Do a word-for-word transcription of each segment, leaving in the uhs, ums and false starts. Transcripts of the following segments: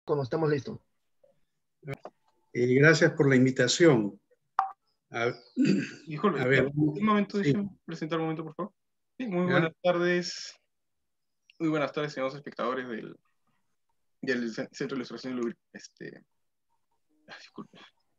Cuando estemos listos. Eh, gracias por la invitación. A, Híjole, a ver, un momento, sí. déjenme presentar un momento, por favor. Sí, muy ¿Ya? buenas tardes. Muy buenas tardes, señores espectadores del, del Centro de Ilustración y Lubri- este, ah, disculpe.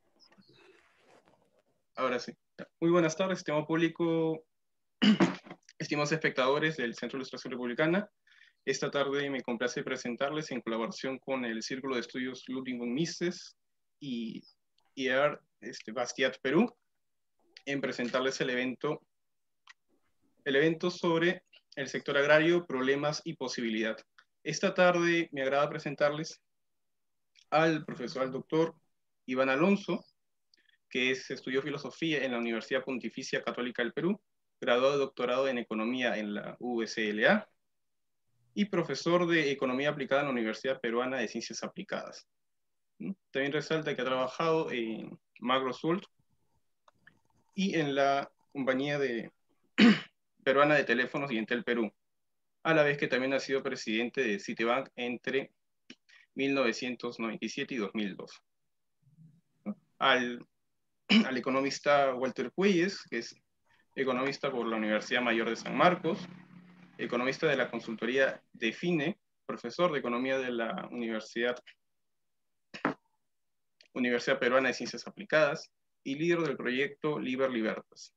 Ahora sí. Muy buenas tardes, estimado público, estimados espectadores del Centro de Ilustración Republicana. Esta tarde me complace presentarles, en colaboración con el Círculo de Estudios Ludwig von Mises y I A R este, Bastiat Perú, en presentarles el evento, el evento sobre el sector agrario, problemas y posibilidad. Esta tarde me agrada presentarles al profesor, al doctor Iván Alonso, que es, estudió filosofía en la Universidad Pontificia Católica del Perú, graduado de doctorado en economía en la U S L A y profesor de economía aplicada en la Universidad Peruana de Ciencias Aplicadas. También resalta que ha trabajado en Magrosult y en la compañía de peruana de teléfonos y Entel Perú, a la vez que también ha sido presidente de Citibank entre mil novecientos noventa y siete y dos mil dos. Al, al economista Walter Puelles, que es economista por la Universidad Mayor de San Marcos, economista de la consultoría Define, profesor de economía de la Universidad, Universidad Peruana de Ciencias Aplicadas y líder del proyecto Liber Libertas.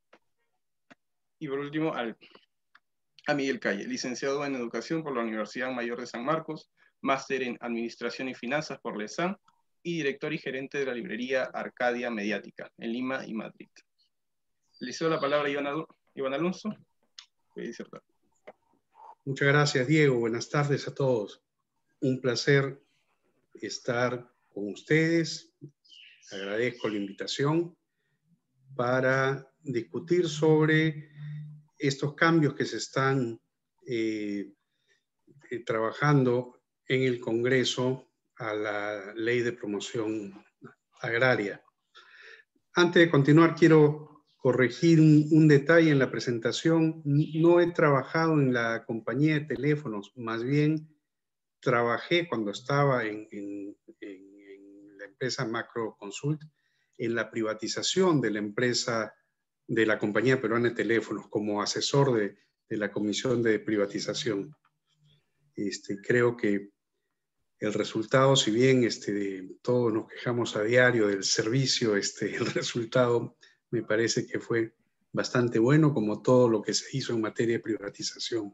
Y por último, al, a Miguel Calle, licenciado en Educación por la Universidad Mayor de San Marcos, máster en Administración y Finanzas por la E S A M y director y gerente de la librería Arcadia Mediática en Lima y Madrid. Le cedo la palabra a Iván, Adu Iván Alonso. Voy a disertar. Muchas gracias, Diego. Buenas tardes a todos. Un placer estar con ustedes. Agradezco la invitación para discutir sobre estos cambios que se están eh, eh, trabajando en el Congreso a la Ley de Promoción Agraria. Antes de continuar, quiero corregir un, un detalle en la presentación. No he trabajado en la compañía de teléfonos, más bien trabajé cuando estaba en, en, en, en la empresa Macro Consult, en la privatización de la empresa, de la compañía peruana de teléfonos, como asesor de, de la comisión de privatización. Este, creo que el resultado, si bien este, de, todos nos quejamos a diario del servicio, este, el resultado me parece que fue bastante bueno, como todo lo que se hizo en materia de privatización.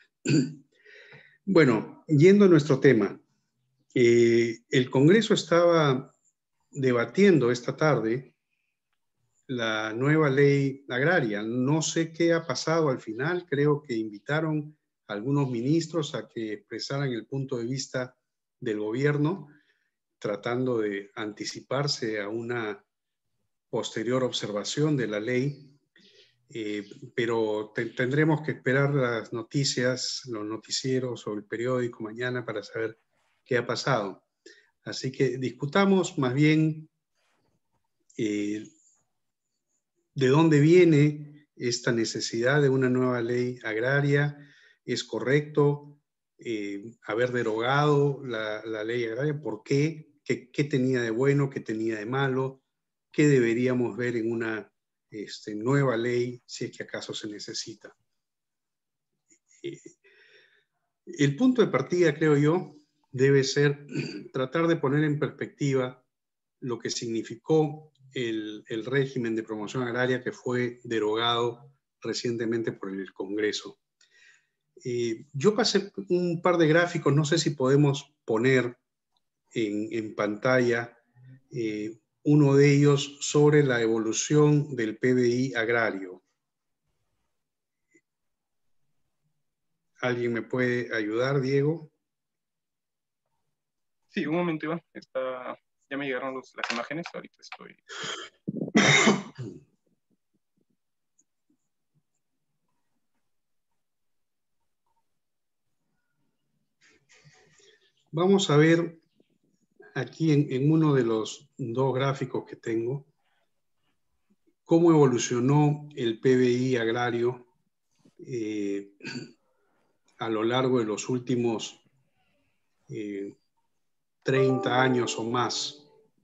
Bueno, yendo a nuestro tema, eh, el Congreso estaba debatiendo esta tarde la nueva ley agraria. No sé qué ha pasado al final, creo que invitaron a algunos ministros a que expresaran el punto de vista del gobierno, tratando de anticiparse a una posterior observación de la ley, eh, pero te, tendremos que esperar las noticias, los noticieros o el periódico mañana para saber qué ha pasado. Así que discutamos más bien eh, de dónde viene esta necesidad de una nueva ley agraria. ¿Es correcto eh, haber derogado la, la ley agraria? ¿Por qué? ¿Qué, qué tenía de bueno? ¿Qué tenía de malo? ¿Qué deberíamos ver en una este, nueva ley si es que acaso se necesita? Eh, el punto de partida, creo yo, debe ser tratar de poner en perspectiva lo que significó el, el régimen de promoción agraria que fue derogado recientemente por el Congreso. Eh, yo pasé un par de gráficos, no sé si podemos poner en, en pantalla eh, uno de ellos sobre la evolución del P B I agrario. ¿Alguien me puede ayudar, Diego? Sí, un momento, Iván. Está... Ya me llegaron los, las imágenes, ahorita estoy... Vamos a ver aquí en, en uno de los dos gráficos que tengo cómo evolucionó el P B I agrario eh, a lo largo de los últimos eh, treinta años o más.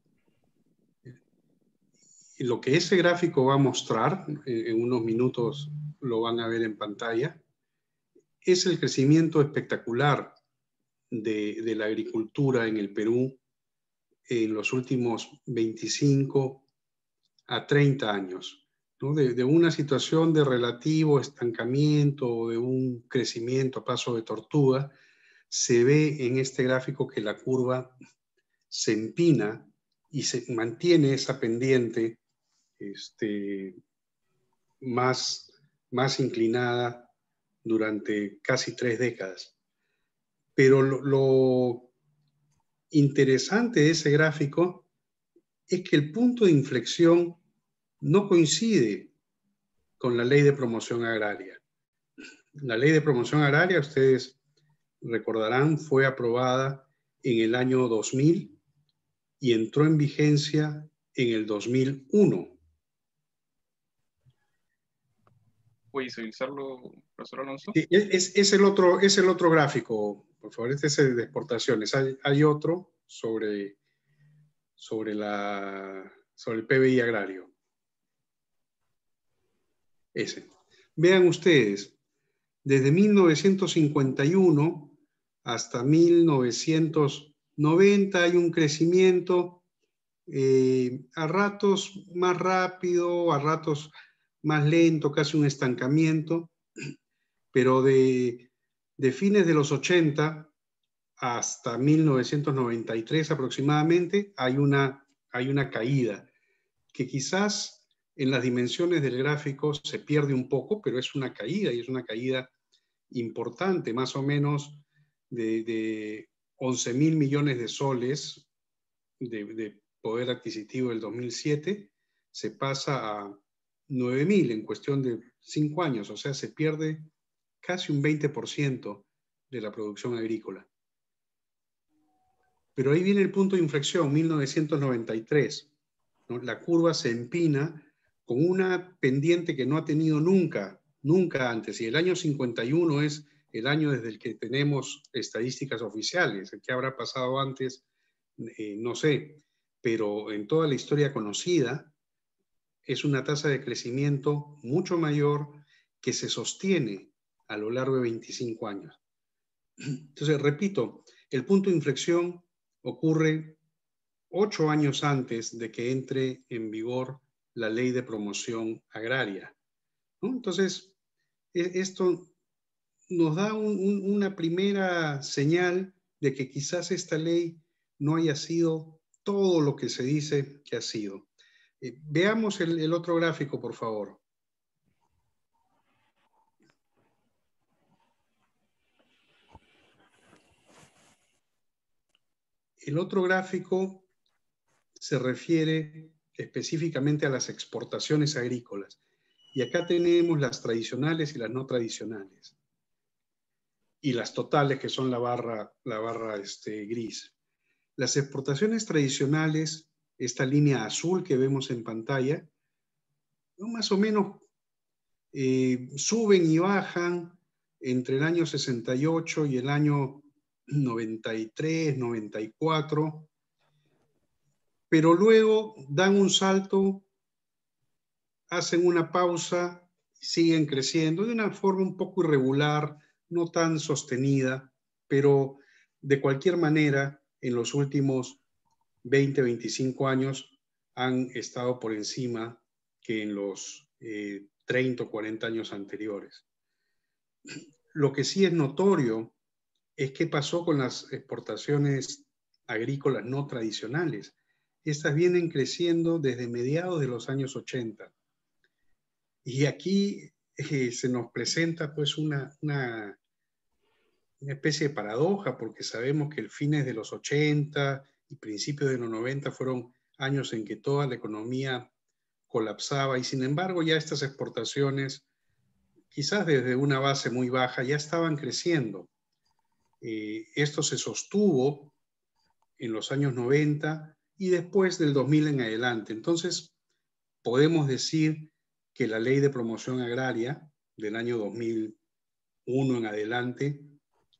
Y lo que ese gráfico va a mostrar, en unos minutos lo van a ver en pantalla, es el crecimiento espectacular de, de la agricultura en el Perú en los últimos veinticinco a treinta años, ¿no? De, de una situación de relativo estancamiento o de un crecimiento a paso de tortuga, se ve en este gráfico que la curva se empina y se mantiene esa pendiente este, más, más inclinada durante casi tres décadas. Pero lo, lo interesante de ese gráfico es que el punto de inflexión no coincide con la ley de promoción agraria. La ley de promoción agraria, ustedes recordarán, fue aprobada en el año dos mil y entró en vigencia en el dos mil uno. ¿Puede visualizarlo, profesor Alonso? Sí, es, es, el otro, es el otro gráfico, por favor, este es el de exportaciones. Hay, hay otro sobre, sobre, la, sobre el P B I agrario. Ese. Vean ustedes, desde mil novecientos cincuenta y uno hasta mil novecientos noventa hay un crecimiento eh, a ratos más rápido, a ratos más lento, casi un estancamiento, pero de, de fines de los ochenta hasta mil novecientos noventa y tres aproximadamente hay una, hay una caída que quizás en las dimensiones del gráfico se pierde un poco, pero es una caída y es una caída importante, más o menos de, de once mil millones de soles de, de poder adquisitivo del dos mil siete, se pasa a nueve mil en cuestión de cinco años, o sea, se pierde casi un veinte por ciento de la producción agrícola. Pero ahí viene el punto de inflexión, mil novecientos noventa y tres, ¿no? La curva se empina con una pendiente que no ha tenido nunca, nunca antes, y el año cincuenta y uno es el año desde el que tenemos estadísticas oficiales. ¿Qué habrá pasado antes? Eh, no sé, pero en toda la historia conocida es una tasa de crecimiento mucho mayor que se sostiene a lo largo de veinticinco años. Entonces, repito, el punto de inflexión ocurre ocho años antes de que entre en vigor la ley de promoción agraria, ¿no? Entonces, esto nos da un, un, una primera señal de que quizás esta ley no haya sido todo lo que se dice que ha sido. Eh, veamos el, el otro gráfico, por favor. El otro gráfico se refiere específicamente a las exportaciones agrícolas. Y acá tenemos las tradicionales y las no tradicionales. Y las totales, que son la barra, la barra este, gris. Las exportaciones tradicionales, esta línea azul que vemos en pantalla, ¿no? Más o menos eh, suben y bajan entre el año sesenta y ocho y el año noventa y tres, noventa y cuatro, pero luego dan un salto, hacen una pausa, siguen creciendo de una forma un poco irregular, no tan sostenida, pero de cualquier manera, en los últimos veinte, veinticinco años han estado por encima que en los eh, treinta o cuarenta años anteriores. Lo que sí es notorio es qué pasó con las exportaciones agrícolas no tradicionales. Estas vienen creciendo desde mediados de los años ochenta. Y aquí eh, se nos presenta pues una, una, una especie de paradoja, porque sabemos que el fines de los ochenta y principios de los noventa fueron años en que toda la economía colapsaba y sin embargo ya estas exportaciones, quizás desde una base muy baja, ya estaban creciendo. Eh, esto se sostuvo en los años noventa y después del dos mil en adelante. Entonces, podemos decir que la ley de promoción agraria del año dos mil uno en adelante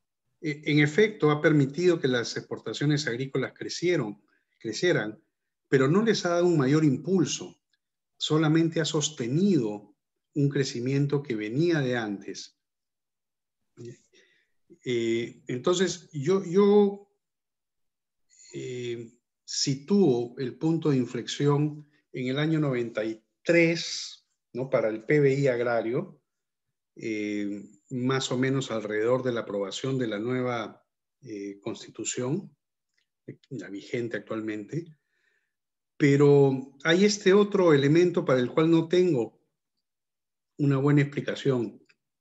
En efecto, ha permitido que las exportaciones agrícolas crecieron, crecieran, pero no les ha dado un mayor impulso. Solamente ha sostenido un crecimiento que venía de antes. Eh, entonces, yo, yo eh, sitúo el punto de inflexión en el año noventa y tres, ¿no? Para el P B I agrario, eh, más o menos alrededor de la aprobación de la nueva eh, Constitución, la vigente actualmente. Pero hay este otro elemento para el cual no tengo una buena explicación,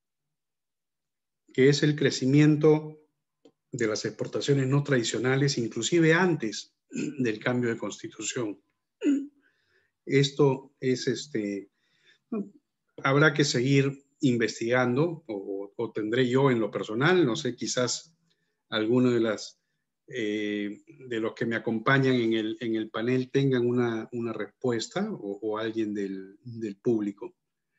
que es el crecimiento de las exportaciones no tradicionales, inclusive antes del cambio de constitución. Esto es, este, habrá que seguir investigando, o, o tendré yo en lo personal, no sé, quizás alguno de las eh, de los que me acompañan en el, en el panel tengan una, una respuesta, o, o alguien del, del público.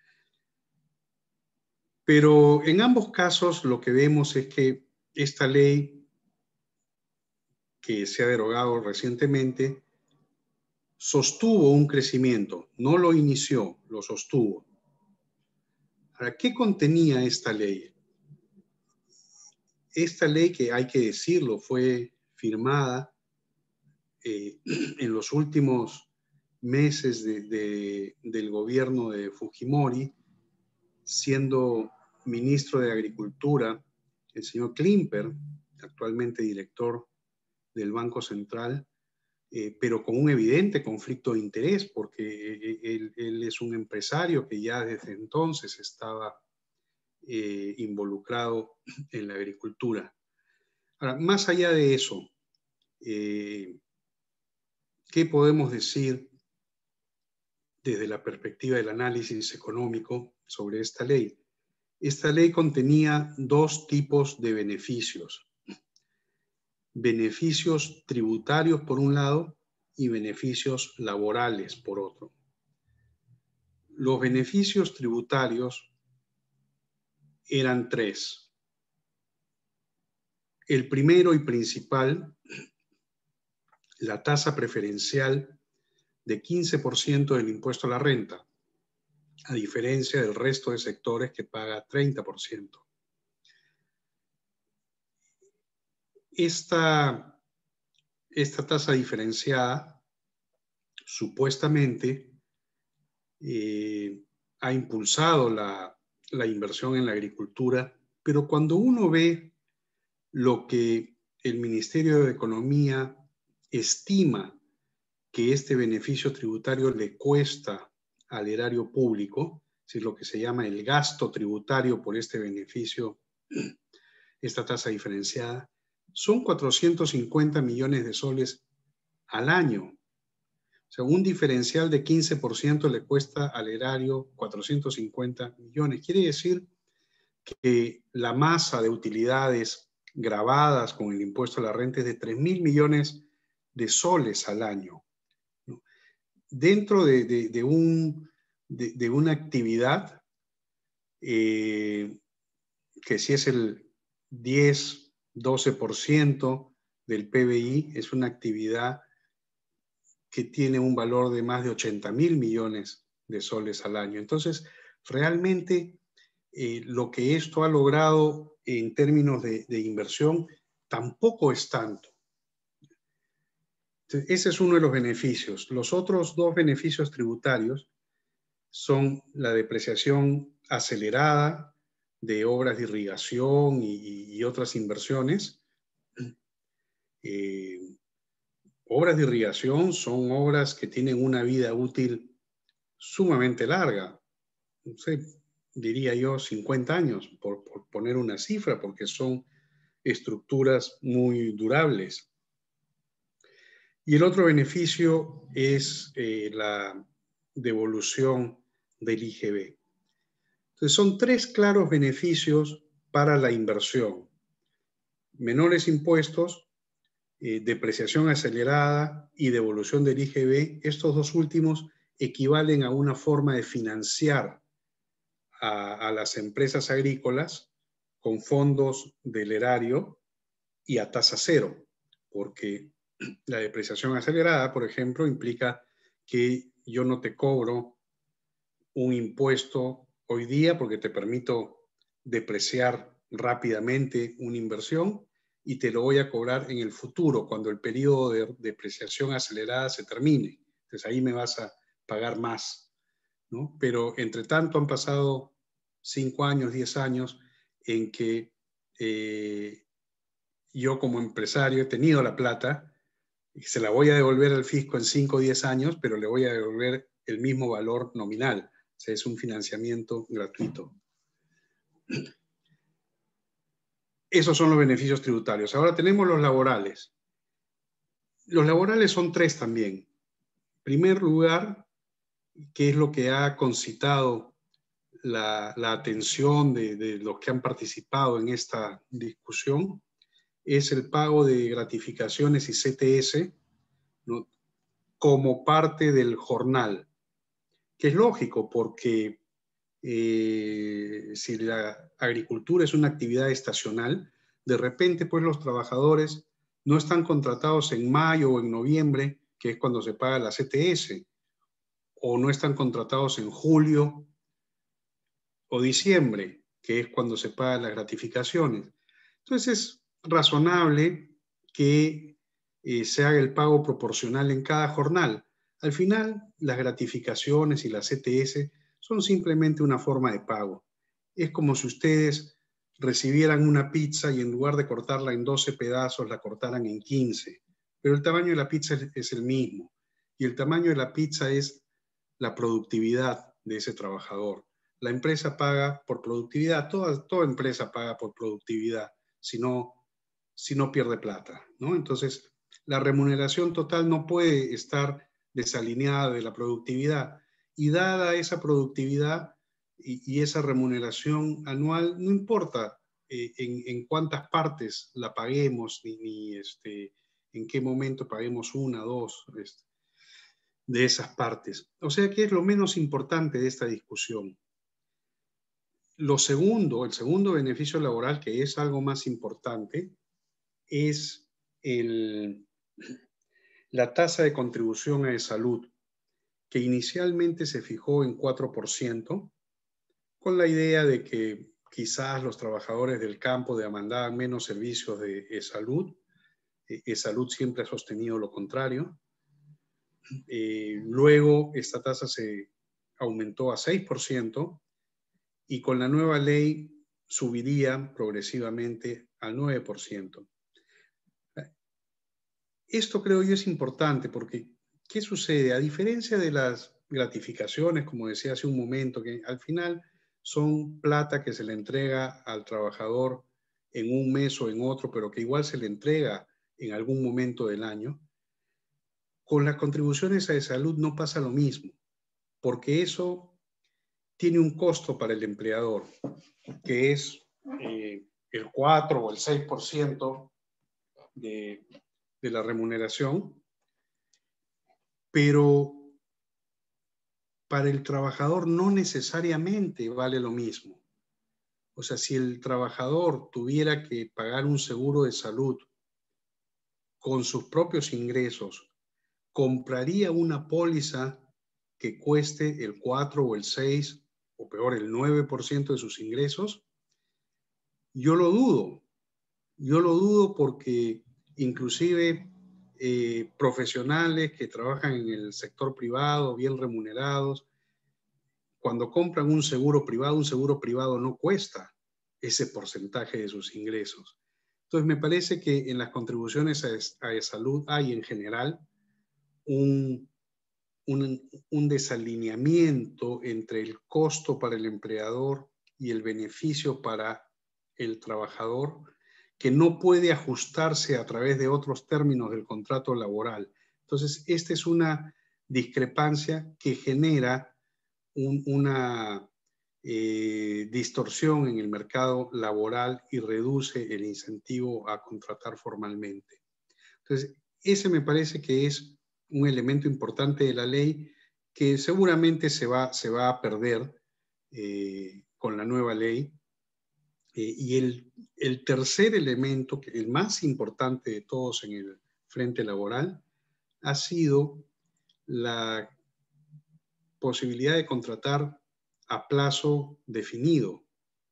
Pero en ambos casos lo que vemos es que esta ley que se ha derogado recientemente sostuvo un crecimiento, no lo inició, lo sostuvo. Ahora, ¿qué contenía esta ley? Esta ley, que hay que decirlo, fue firmada eh, en los últimos meses de, de, del gobierno de Fujimori, siendo ministro de Agricultura el señor Klimper, actualmente director del Banco Central, eh, pero con un evidente conflicto de interés, porque él, él es un empresario que ya desde entonces estaba eh, involucrado en la agricultura. Ahora, más allá de eso, eh, ¿qué podemos decir desde la perspectiva del análisis económico sobre esta ley? Esta ley contenía dos tipos de beneficios. Beneficios tributarios por un lado y beneficios laborales por otro. Los beneficios tributarios eran tres. El primero y principal, la tasa preferencial de quince por ciento del impuesto a la renta, a diferencia del resto de sectores que paga treinta por ciento. Esta, esta tasa diferenciada supuestamente eh, ha impulsado la, la inversión en la agricultura, pero cuando uno ve lo que el Ministerio de Economía estima que este beneficio tributario le cuesta al erario público, es decir, lo que se llama el gasto tributario por este beneficio, esta tasa diferenciada, son cuatrocientos cincuenta millones de soles al año. O sea, un diferencial de quince por ciento le cuesta al erario cuatrocientos cincuenta millones. Quiere decir que la masa de utilidades grabadas con el impuesto a la renta es de tres mil millones de soles al año. Dentro de, de, de, un, de, de una actividad eh, que si es el diez, doce por ciento del P B I, es una actividad que tiene un valor de más de ochenta mil millones de soles al año. Entonces, realmente eh, lo que esto ha logrado en términos de, de inversión tampoco es tanto. Entonces, ese es uno de los beneficios. Los otros dos beneficios tributarios son la depreciación acelerada de obras de irrigación y, y otras inversiones. Eh, obras de irrigación son obras que tienen una vida útil sumamente larga. No sé, diría yo cincuenta años, por, por poner una cifra, porque son estructuras muy durables. Y el otro beneficio es eh, la devolución del I G B. Entonces, son tres claros beneficios para la inversión. Menores impuestos, eh, depreciación acelerada y devolución del I G B. Estos dos últimos equivalen a una forma de financiar a, a las empresas agrícolas con fondos del erario y a tasa cero, porque la depreciación acelerada, por ejemplo, implica que yo no te cobro un impuesto hoy día porque te permito depreciar rápidamente una inversión y te lo voy a cobrar en el futuro, cuando el periodo de depreciación acelerada se termine. Entonces ahí me vas a pagar más, ¿no? Pero entre tanto han pasado cinco años, diez años en que eh, yo como empresario he tenido la plata y se la voy a devolver al fisco en cinco o diez años, pero le voy a devolver el mismo valor nominal. O sea, es un financiamiento gratuito. Esos son los beneficios tributarios. Ahora tenemos los laborales. Los laborales son tres también. En primer lugar, ¿qué es lo que ha concitado la, la atención de, de los que han participado en esta discusión? Es el pago de gratificaciones y C T S, ¿no?, como parte del jornal, que es lógico porque eh, si la agricultura es una actividad estacional, de repente pues los trabajadores no están contratados en mayo o en noviembre, que es cuando se paga la C T S, o no están contratados en julio o diciembre, que es cuando se pagan las gratificaciones. Entonces es razonable que eh, se haga el pago proporcional en cada jornal. Al final, las gratificaciones y la C T S son simplemente una forma de pago. Es como si ustedes recibieran una pizza y en lugar de cortarla en doce pedazos, la cortaran en quince. Pero el tamaño de la pizza es, es el mismo. Y el tamaño de la pizza es la productividad de ese trabajador. La empresa paga por productividad, toda, toda empresa paga por productividad, si no, si no pierde plata, ¿no? Entonces, la remuneración total no puede estar desalineada de la productividad. Y dada esa productividad y, y esa remuneración anual, no importa eh, en, en cuántas partes la paguemos, ni, ni este, en qué momento paguemos una, dos, este, de esas partes. O sea que es lo menos importante de esta discusión. Lo segundo, el segundo beneficio laboral, que es algo más importante, es el, la tasa de contribución a salud, que inicialmente se fijó en cuatro por ciento, con la idea de que quizás los trabajadores del campo demandaban menos servicios de salud. E-Salud siempre ha sostenido lo contrario. Eh, luego esta tasa se aumentó a seis por ciento y con la nueva ley subiría progresivamente al nueve por ciento. Esto creo yo es importante porque, ¿qué sucede? A diferencia de las gratificaciones, como decía hace un momento, que al final son plata que se le entrega al trabajador en un mes o en otro, pero que igual se le entrega en algún momento del año, con las contribuciones a salud no pasa lo mismo, porque eso tiene un costo para el empleador, que es eh, el cuatro o el seis por ciento de, de la remuneración, pero para el trabajador no necesariamente vale lo mismo. O sea, si el trabajador tuviera que pagar un seguro de salud con sus propios ingresos, compraría una póliza que cueste el cuatro o el seis o peor el nueve por ciento de sus ingresos. Yo lo dudo. Yo lo dudo porque inclusive eh, profesionales que trabajan en el sector privado, bien remunerados, cuando compran un seguro privado, un seguro privado no cuesta ese porcentaje de sus ingresos. Entonces me parece que en las contribuciones a, a salud hay en general un, un, un desalineamiento entre el costo para el empleador y el beneficio para el trabajador, que no puede ajustarse a través de otros términos del contrato laboral. Entonces, esta es una discrepancia que genera un, una eh, distorsión en el mercado laboral y reduce el incentivo a contratar formalmente. Entonces, ese me parece que es un elemento importante de la ley que seguramente se va, se va a perder eh, con la nueva ley. Eh, y el, el tercer elemento, que el más importante de todos en el frente laboral, ha sido la posibilidad de contratar a plazo definido,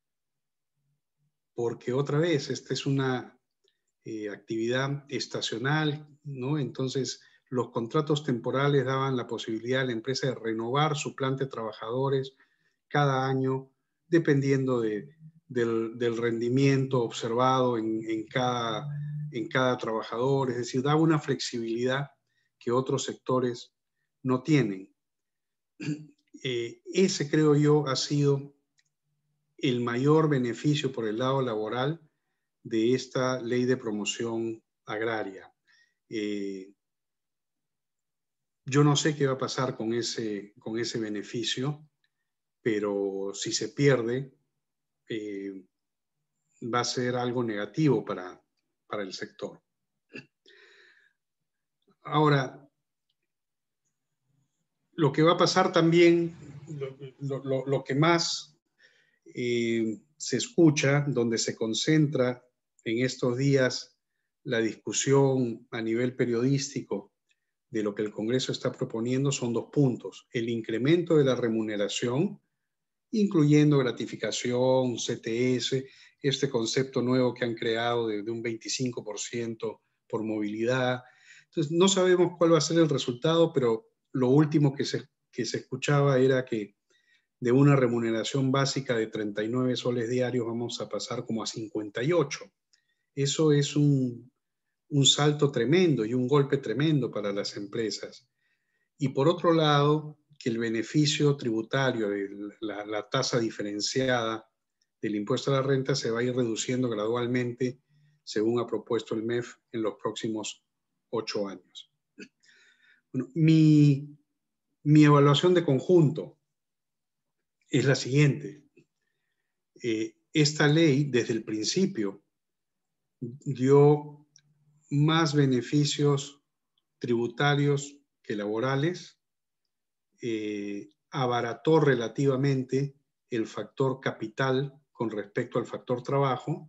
porque otra vez, esta es una eh, actividad estacional, ¿no? Entonces, los contratos temporales daban la posibilidad a la empresa de renovar su planta de trabajadores cada año, dependiendo de, del, del rendimiento observado en, en, cada, en cada trabajador, es decir, daba una flexibilidad que otros sectores no tienen. Eh, ese, creo yo, ha sido el mayor beneficio por el lado laboral de esta ley de promoción agraria. Eh, yo no sé qué va a pasar con ese, con ese beneficio, pero si se pierde, eh, va a ser algo negativo para, para el sector. Ahora, lo que va a pasar también, lo, lo, lo que más eh, se escucha, donde se concentra en estos días la discusión a nivel periodístico de lo que el Congreso está proponiendo, son dos puntos: el incremento de la remuneración, incluyendo gratificación, C T S, este concepto nuevo que han creado de, de un veinticinco por ciento por movilidad. Entonces, no sabemos cuál va a ser el resultado, pero lo último que se, que se escuchaba era que de una remuneración básica de treinta y nueve soles diarios vamos a pasar como a cincuenta y ocho. Eso es un, un salto tremendo y un golpe tremendo para las empresas. Y por otro lado, que el beneficio tributario, la, la tasa diferenciada del impuesto a la renta se va a ir reduciendo gradualmente, según ha propuesto el M E F, en los próximos ocho años. Bueno, mi, mi evaluación de conjunto es la siguiente. Eh, esta ley, desde el principio, dio más beneficios tributarios que laborales, eh, abarató relativamente el factor capital con respecto al factor trabajo,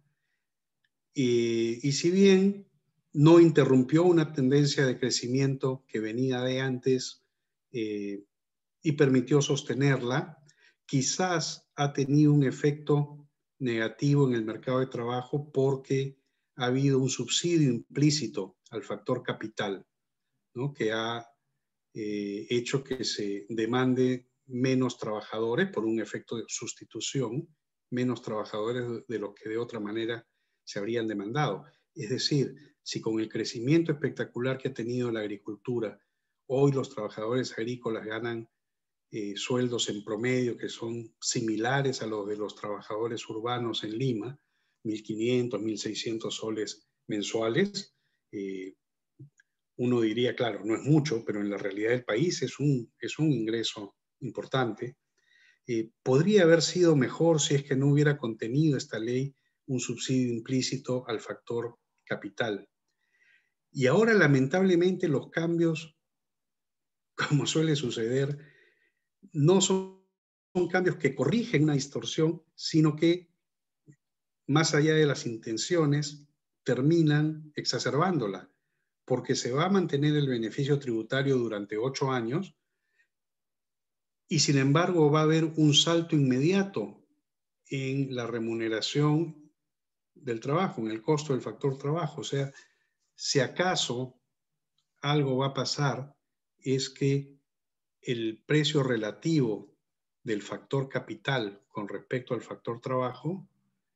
eh, y si bien no interrumpió una tendencia de crecimiento que venía de antes eh, y permitió sostenerla, quizás ha tenido un efecto negativo en el mercado de trabajo porque ha habido un subsidio implícito al factor capital, ¿no? Que ha eh, hecho que se demande menos trabajadores por un efecto de sustitución, menos trabajadores de lo que de otra manera se habrían demandado. Es decir, si con el crecimiento espectacular que ha tenido la agricultura, hoy los trabajadores agrícolas ganan eh, sueldos en promedio que son similares a los de los trabajadores urbanos en Lima, mil quinientos, mil seiscientos soles mensuales, eh, uno diría, claro, no es mucho, pero en la realidad del país es un, es un ingreso importante. Eh, podría haber sido mejor si es que no hubiera contenido esta ley un subsidio implícito al factor capital. Y ahora, lamentablemente, los cambios, como suele suceder, no son, son cambios que corrigen una distorsión, sino que, más allá de las intenciones, terminan exacerbándola, porque se va a mantener el beneficio tributario durante ocho años y sin embargo va a haber un salto inmediato en la remuneración del trabajo, en el costo del factor trabajo. O sea, si acaso algo va a pasar es que el precio relativo del factor capital con respecto al factor trabajo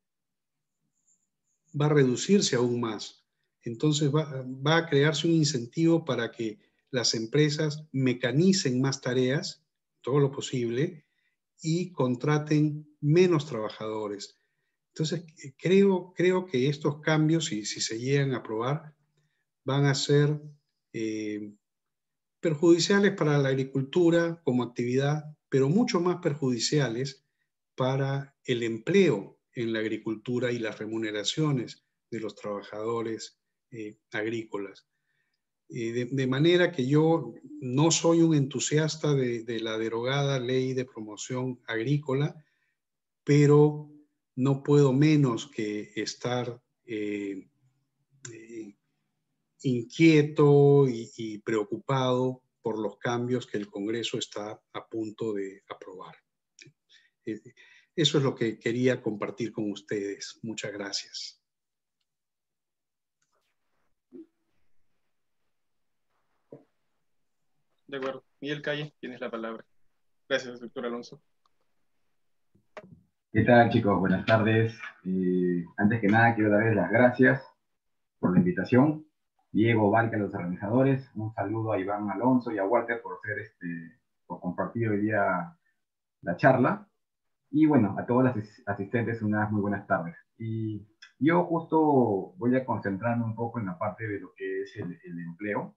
va a reducirse aún más. Entonces va, va a crearse un incentivo para que las empresas mecanicen más tareas, todo lo posible, y contraten menos trabajadores. Entonces, creo, creo que estos cambios, si, si se llegan a aprobar, van a ser eh, perjudiciales para la agricultura como actividad, pero mucho más perjudiciales para el empleo en la agricultura y las remuneraciones de los trabajadores eh, agrícolas. Eh, de, de manera que yo no soy un entusiasta de, de la derogada ley de promoción agrícola, pero no puedo menos que estar eh, eh, inquieto y, y preocupado por los cambios que el Congreso está a punto de aprobar. Eh, Eso es lo que quería compartir con ustedes. Muchas gracias. De acuerdo. Miguel Calle, tienes la palabra. Gracias, doctor Alonso. ¿Qué tal, chicos? Buenas tardes. Eh, antes que nada, quiero darles las gracias por la invitación. Diego, Valque, a los organizadores. Un saludo a Iván Alonso y a Walter por ser este, por compartir hoy día la charla. Y bueno, a todos los asistentes, unas muy buenas tardes. Y yo justo voy a concentrarme un poco en la parte de lo que es el, el empleo.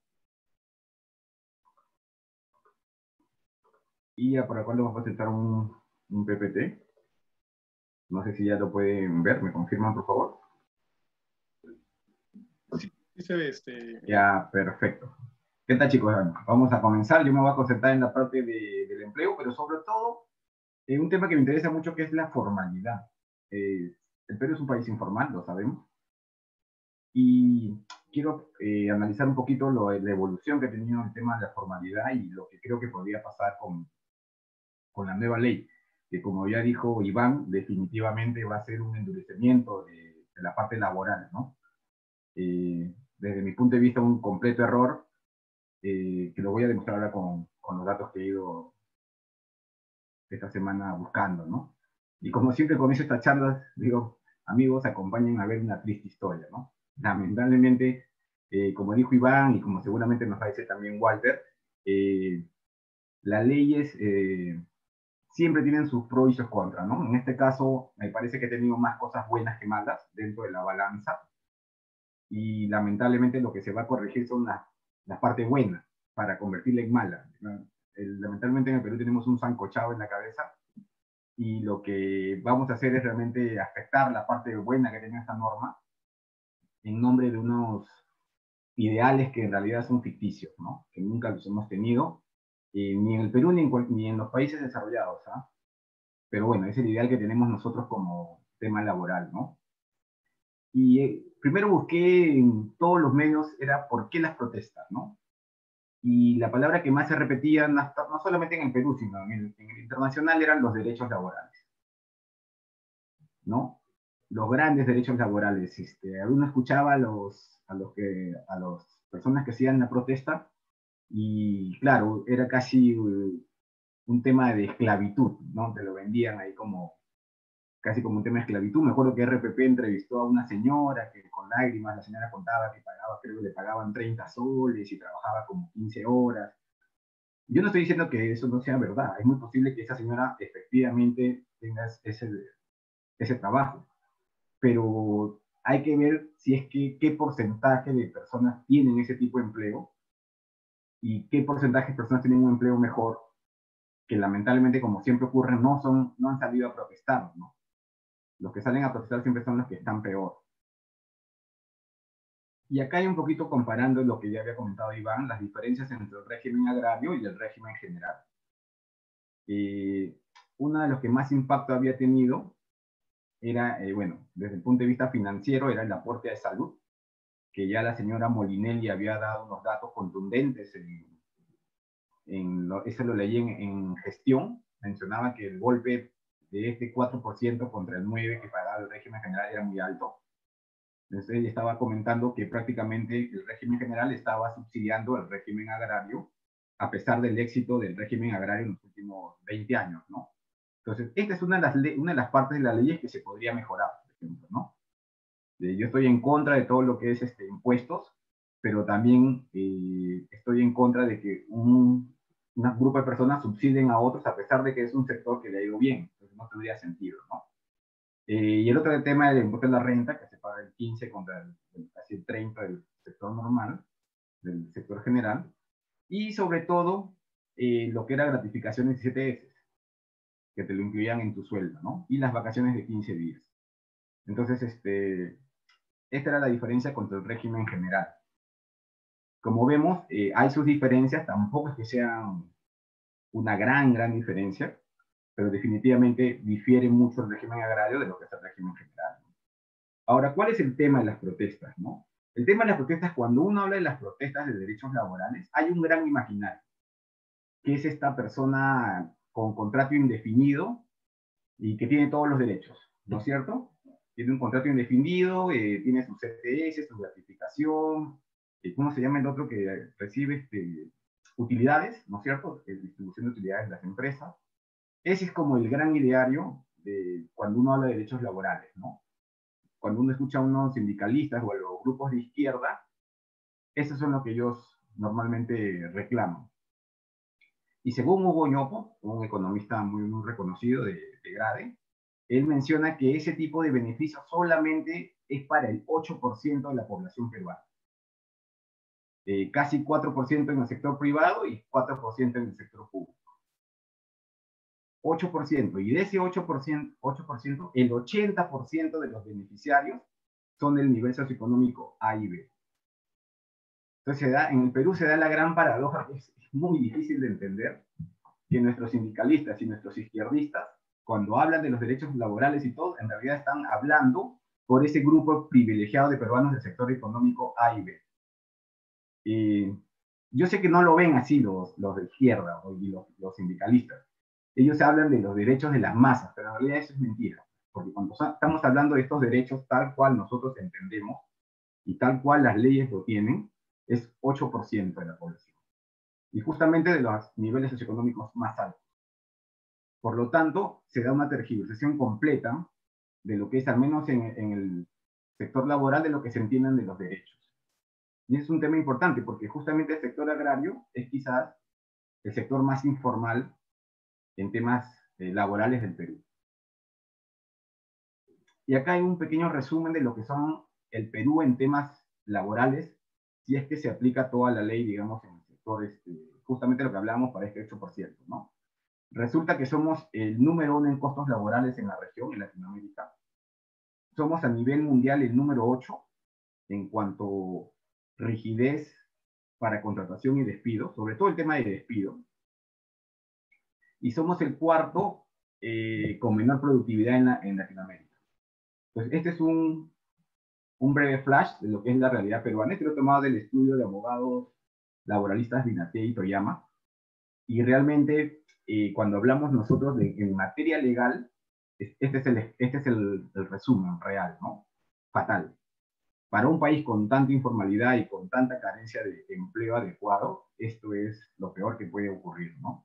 Y por lo cual vamos a presentar un, un P P T. No sé si ya lo pueden ver, ¿me confirman, por favor? Sí, sí se ve este... Ya, perfecto. ¿Qué tal, chicos? Vamos a comenzar. Yo me voy a concentrar en la parte de, del empleo, pero sobre todo en un tema que me interesa mucho, que es la formalidad. Eh, el Perú es un país informal, lo sabemos. Y quiero eh, analizar un poquito lo, la evolución que ha tenido el tema de la formalidad y lo que creo que podría pasar con, con la nueva ley, que como ya dijo Iván, definitivamente va a ser un endurecimiento de, de la parte laboral, ¿no? Eh, desde mi punto de vista, un completo error, eh, que lo voy a demostrar ahora con, con los datos que he ido esta semana buscando, ¿no? Y como siempre comienzo estas charlas, digo, amigos, acompañen a ver una triste historia, ¿no? Lamentablemente, eh, como dijo Iván y como seguramente nos va a decir también Walter, eh, las leyes eh, siempre tienen sus pros y sus contras, ¿no? En este caso, me parece que he tenido más cosas buenas que malas dentro de la balanza, y lamentablemente lo que se va a corregir son las, las partes buenas para convertirla en mala. El, lamentablemente en el Perú tenemos un sancochado en la cabeza y lo que vamos a hacer es realmente afectar la parte buena que tiene esta norma en nombre de unos ideales que en realidad son ficticios, ¿no? Que nunca los hemos tenido, eh, ni en el Perú ni en, ni en los países desarrollados, ¿ah? Pero bueno, es el ideal que tenemos nosotros como tema laboral, ¿no? Y eh, primero busqué en todos los medios era por qué las protestas, ¿no? Y la palabra que más se repetía, no, no solamente en el Perú, sino en el, en el internacional, eran los derechos laborales, ¿no? Los grandes derechos laborales. Este, uno escuchaba a los, a los que, a las personas que hacían la protesta y claro, era casi uh, un tema de esclavitud, ¿no? Te lo vendían ahí como casi como un tema de esclavitud. Me acuerdo que R P P entrevistó a una señora que con lágrimas, la señora contaba que pagaba, creo que le pagaban treinta soles y trabajaba como quince horas. Yo no estoy diciendo que eso no sea verdad, es muy posible que esa señora efectivamente tenga ese, ese trabajo, pero hay que ver si es que qué porcentaje de personas tienen ese tipo de empleo y qué porcentaje de personas tienen un empleo mejor, que lamentablemente, como siempre ocurre, no, son, no han salido a protestar, ¿no? Los que salen a protestar siempre son los que están peor. Y acá hay un poquito comparando lo que ya había comentado Iván, las diferencias entre el régimen agrario y el régimen general. Eh, uno de los que más impacto había tenido era, eh, bueno, desde el punto de vista financiero, era el aporte de salud, que ya la señora Molinelli había dado unos datos contundentes, en, en lo, eso lo leí en, en gestión, mencionaba que el golpe de este cuatro por ciento contra el nueve por ciento que pagaba el régimen general era muy alto. Entonces ella estaba comentando que prácticamente el régimen general estaba subsidiando al régimen agrario, a pesar del éxito del régimen agrario en los últimos veinte años, ¿no? Entonces, esta es una de las, una de las partes de las leyes que se podría mejorar, por ejemplo, ¿no? Eh, yo estoy en contra de todo lo que es este, impuestos, pero también eh, estoy en contra de que un, un grupo de personas subsidien a otros a pesar de que es un sector que le ha ido bien. Entonces no tendría sentido, ¿no? Eh, y el otro tema del impuesto a la renta, que se paga el quince contra el, el, casi el treinta del sector normal, del sector general, y sobre todo eh, lo que era gratificaciones y C T S, que te lo incluían en tu sueldo, ¿no? Y las vacaciones de quince días. Entonces, este, esta era la diferencia contra el régimen general. Como vemos, eh, hay sus diferencias, tampoco es que sean una gran, gran diferencia. pero definitivamente difiere mucho el régimen agrario de lo que es el régimen general. Ahora, ¿cuál es el tema de las protestas, no? El tema de las protestas, cuando uno habla de las protestas de derechos laborales, hay un gran imaginario, que es esta persona con contrato indefinido y que tiene todos los derechos, ¿no es cierto? Tiene un contrato indefinido, eh, tiene su C T S, su gratificación, eh, ¿cómo se llama el otro que recibe este, utilidades, ¿no es cierto? Eh, distribución de utilidades de las empresas. Ese es como el gran ideario de cuando uno habla de derechos laborales, ¿no? Cuando uno escucha a unos sindicalistas o a los grupos de izquierda, esos son lo que ellos normalmente reclaman. Y según Hugo Ñopo, un economista muy, muy reconocido de, de Grade, él menciona que ese tipo de beneficios solamente es para el ocho por ciento de la población peruana. Eh, casi cuatro por ciento en el sector privado y cuatro por ciento en el sector público. ocho por ciento. Y de ese ocho por ciento, ocho por ciento, el ochenta por ciento de los beneficiarios son del nivel socioeconómico A y B. Entonces, se da, en el Perú se da la gran paradoja, que es muy difícil de entender, que nuestros sindicalistas y nuestros izquierdistas, cuando hablan de los derechos laborales y todo, en realidad están hablando por ese grupo privilegiado de peruanos del sector económico A y B. Y yo sé que no lo ven así los, los de izquierda y los, los sindicalistas. Ellos hablan de los derechos de las masas, pero en realidad eso es mentira. Porque cuando estamos hablando de estos derechos tal cual nosotros entendemos y tal cual las leyes lo tienen, es ocho por ciento de la población. Y justamente de los niveles socioeconómicos más altos. Por lo tanto, se da una tergiversación completa de lo que es, al menos en, en el sector laboral, de lo que se entienden de los derechos. Y es un tema importante porque justamente el sector agrario es quizás el sector más informal en temas eh, laborales del Perú. Y acá hay un pequeño resumen de lo que son el Perú en temas laborales, si es que se aplica toda la ley, digamos, en el sector, este, justamente lo que hablábamos para este ocho por ciento, ¿no? Resulta que somos el número uno en costos laborales en la región, en Latinoamérica. Somos a nivel mundial el número ocho en cuanto a rigidez para contratación y despido, sobre todo el tema de despido. Y somos el cuarto eh, con menor productividad en, la, en Latinoamérica. Entonces, este es un, un breve flash de lo que es la realidad peruana. Este lo he tomado del estudio de abogados laboralistas Binate y Toyama. Y realmente, eh, cuando hablamos nosotros de en materia legal, este es, el, este es el, el resumen real, ¿no? Fatal. Para un país con tanta informalidad y con tanta carencia de empleo adecuado, esto es lo peor que puede ocurrir, ¿no?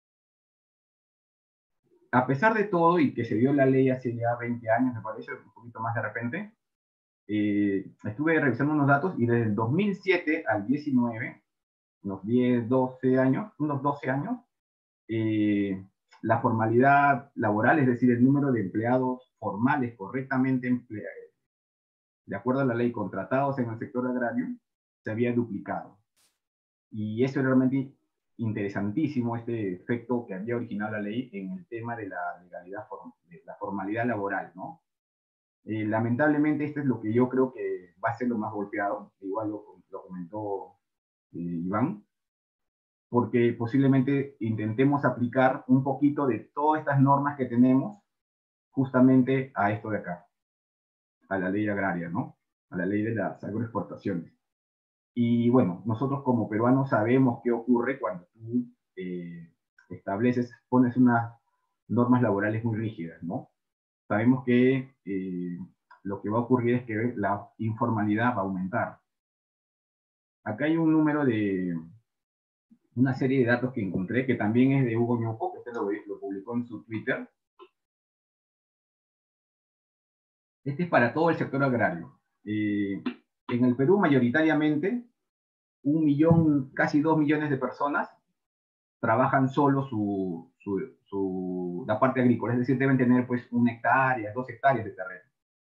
A pesar de todo, y que se dio la ley hace ya veinte años, me parece, un poquito más de repente, eh, estuve revisando unos datos y desde el dos mil siete al diecinueve, unos diez, doce años, unos doce años, eh, la formalidad laboral, es decir, el número de empleados formales correctamente empleados, de acuerdo a la ley, contratados en el sector agrario, se había duplicado. Y eso es realmente interesantísimo, este efecto que había originado la ley en el tema de la legalidad, de la formalidad laboral, ¿no? Eh, lamentablemente, esto es lo que yo creo que va a ser lo más golpeado, igual lo, lo comentó eh, Iván, porque posiblemente intentemos aplicar un poquito de todas estas normas que tenemos justamente a esto de acá, a la ley agraria, ¿no? A la ley de las agroexportaciones. Y bueno, nosotros como peruanos sabemos qué ocurre cuando tú eh, estableces, pones unas normas laborales muy rígidas, ¿no? Sabemos que eh, lo que va a ocurrir es que la informalidad va a aumentar. Acá hay un número de, una serie de datos que encontré, que también es de Hugo Ñopo, que este lo, lo publicó en su Twitter. Este es para todo el sector agrario. Eh, en el Perú, mayoritariamente, un millón, casi dos millones de personas trabajan solo su, su, su, la parte agrícola, es decir, deben tener pues una hectárea, dos hectáreas de terreno.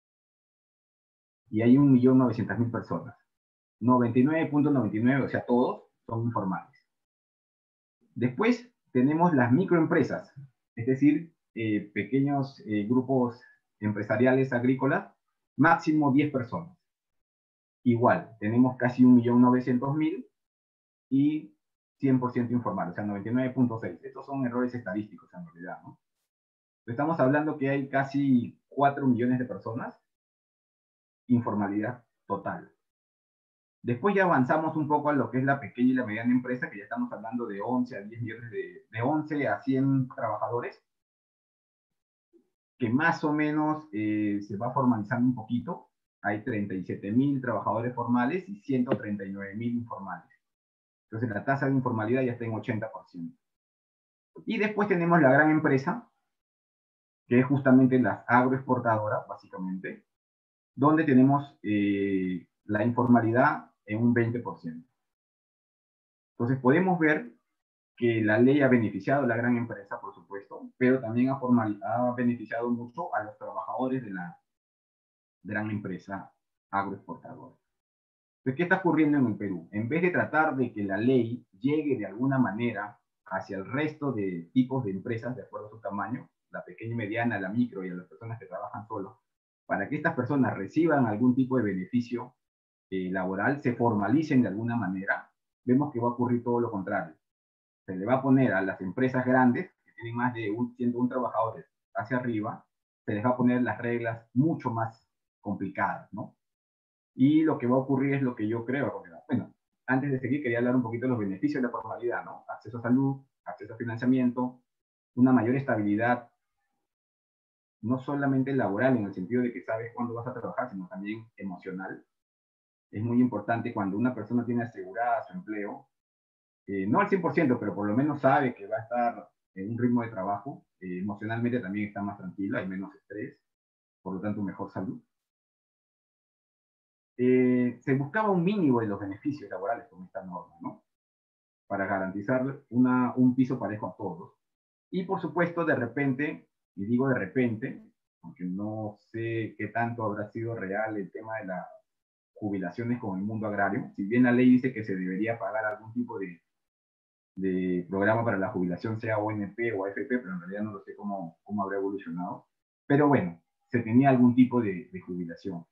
Y hay un millón novecientas mil personas. noventa y nueve punto noventa y nueve, o sea, todos son informales. Después tenemos las microempresas, es decir, eh, pequeños eh, grupos empresariales agrícolas, máximo diez personas. Igual, tenemos casi un millón novecientos mil y cien por ciento informal, o sea, noventa y nueve punto seis. Estos son errores estadísticos en realidad, ¿no? Estamos hablando que hay casi cuatro millones de personas, informalidad total. Después ya avanzamos un poco a lo que es la pequeña y la mediana empresa, que ya estamos hablando de once a diez millones de, de once a cien trabajadores, que más o menos eh, se va formalizando un poquito. Hay treinta y siete mil trabajadores formales y ciento treinta y nueve mil informales. Entonces la tasa de informalidad ya está en ochenta por ciento. Y después tenemos la gran empresa, que es justamente las agroexportadoras, básicamente, donde tenemos eh, la informalidad en un veinte por ciento. Entonces podemos ver que la ley ha beneficiado a la gran empresa, por supuesto, pero también ha, formal, ha beneficiado mucho a los trabajadores de la gran empresa agroexportadora. Entonces, ¿qué está ocurriendo en el Perú? En vez de tratar de que la ley llegue de alguna manera hacia el resto de tipos de empresas de acuerdo a su tamaño, la pequeña y mediana, la micro y a las personas que trabajan solos, para que estas personas reciban algún tipo de beneficio eh, laboral, se formalicen de alguna manera, vemos que va a ocurrir todo lo contrario. Se le va a poner a las empresas grandes, que tienen más de un, ciento uno trabajadores hacia arriba, se les va a poner las reglas mucho más complicadas, ¿no? Y lo que va a ocurrir es lo que yo creo. Bueno, antes de seguir quería hablar un poquito de los beneficios de la formalidad, ¿no? Acceso a salud, acceso a financiamiento, una mayor estabilidad, no solamente laboral en el sentido de que sabes cuándo vas a trabajar, sino también emocional. Es muy importante cuando una persona tiene asegurada su empleo, eh, no al cien por ciento, pero por lo menos sabe que va a estar en un ritmo de trabajo, eh, emocionalmente también está más tranquila, hay menos estrés, por lo tanto mejor salud. Eh, se buscaba un mínimo de los beneficios laborales con esta norma, ¿no? Para garantizar una, un piso parejo a todos. Y por supuesto, de repente, y digo de repente, porque no sé qué tanto habrá sido real el tema de las jubilaciones con el mundo agrario, si bien la ley dice que se debería pagar algún tipo de, de programa para la jubilación, sea O N P o A F P, pero en realidad no lo sé cómo, cómo habrá evolucionado. Pero bueno, se tenía algún tipo de, de jubilación.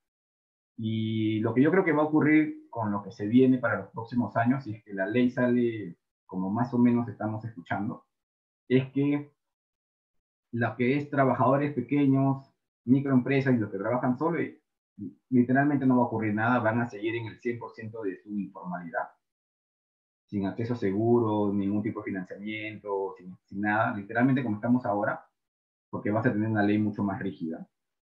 Y lo que yo creo que va a ocurrir con lo que se viene para los próximos años, si es que la ley sale como más o menos estamos escuchando, es que lo que es trabajadores pequeños, microempresas y los que trabajan solo, literalmente no va a ocurrir nada, van a seguir en el cien por ciento de su informalidad, sin acceso seguro, ningún tipo de financiamiento, sin, sin nada, literalmente como estamos ahora, porque vas a tener una ley mucho más rígida.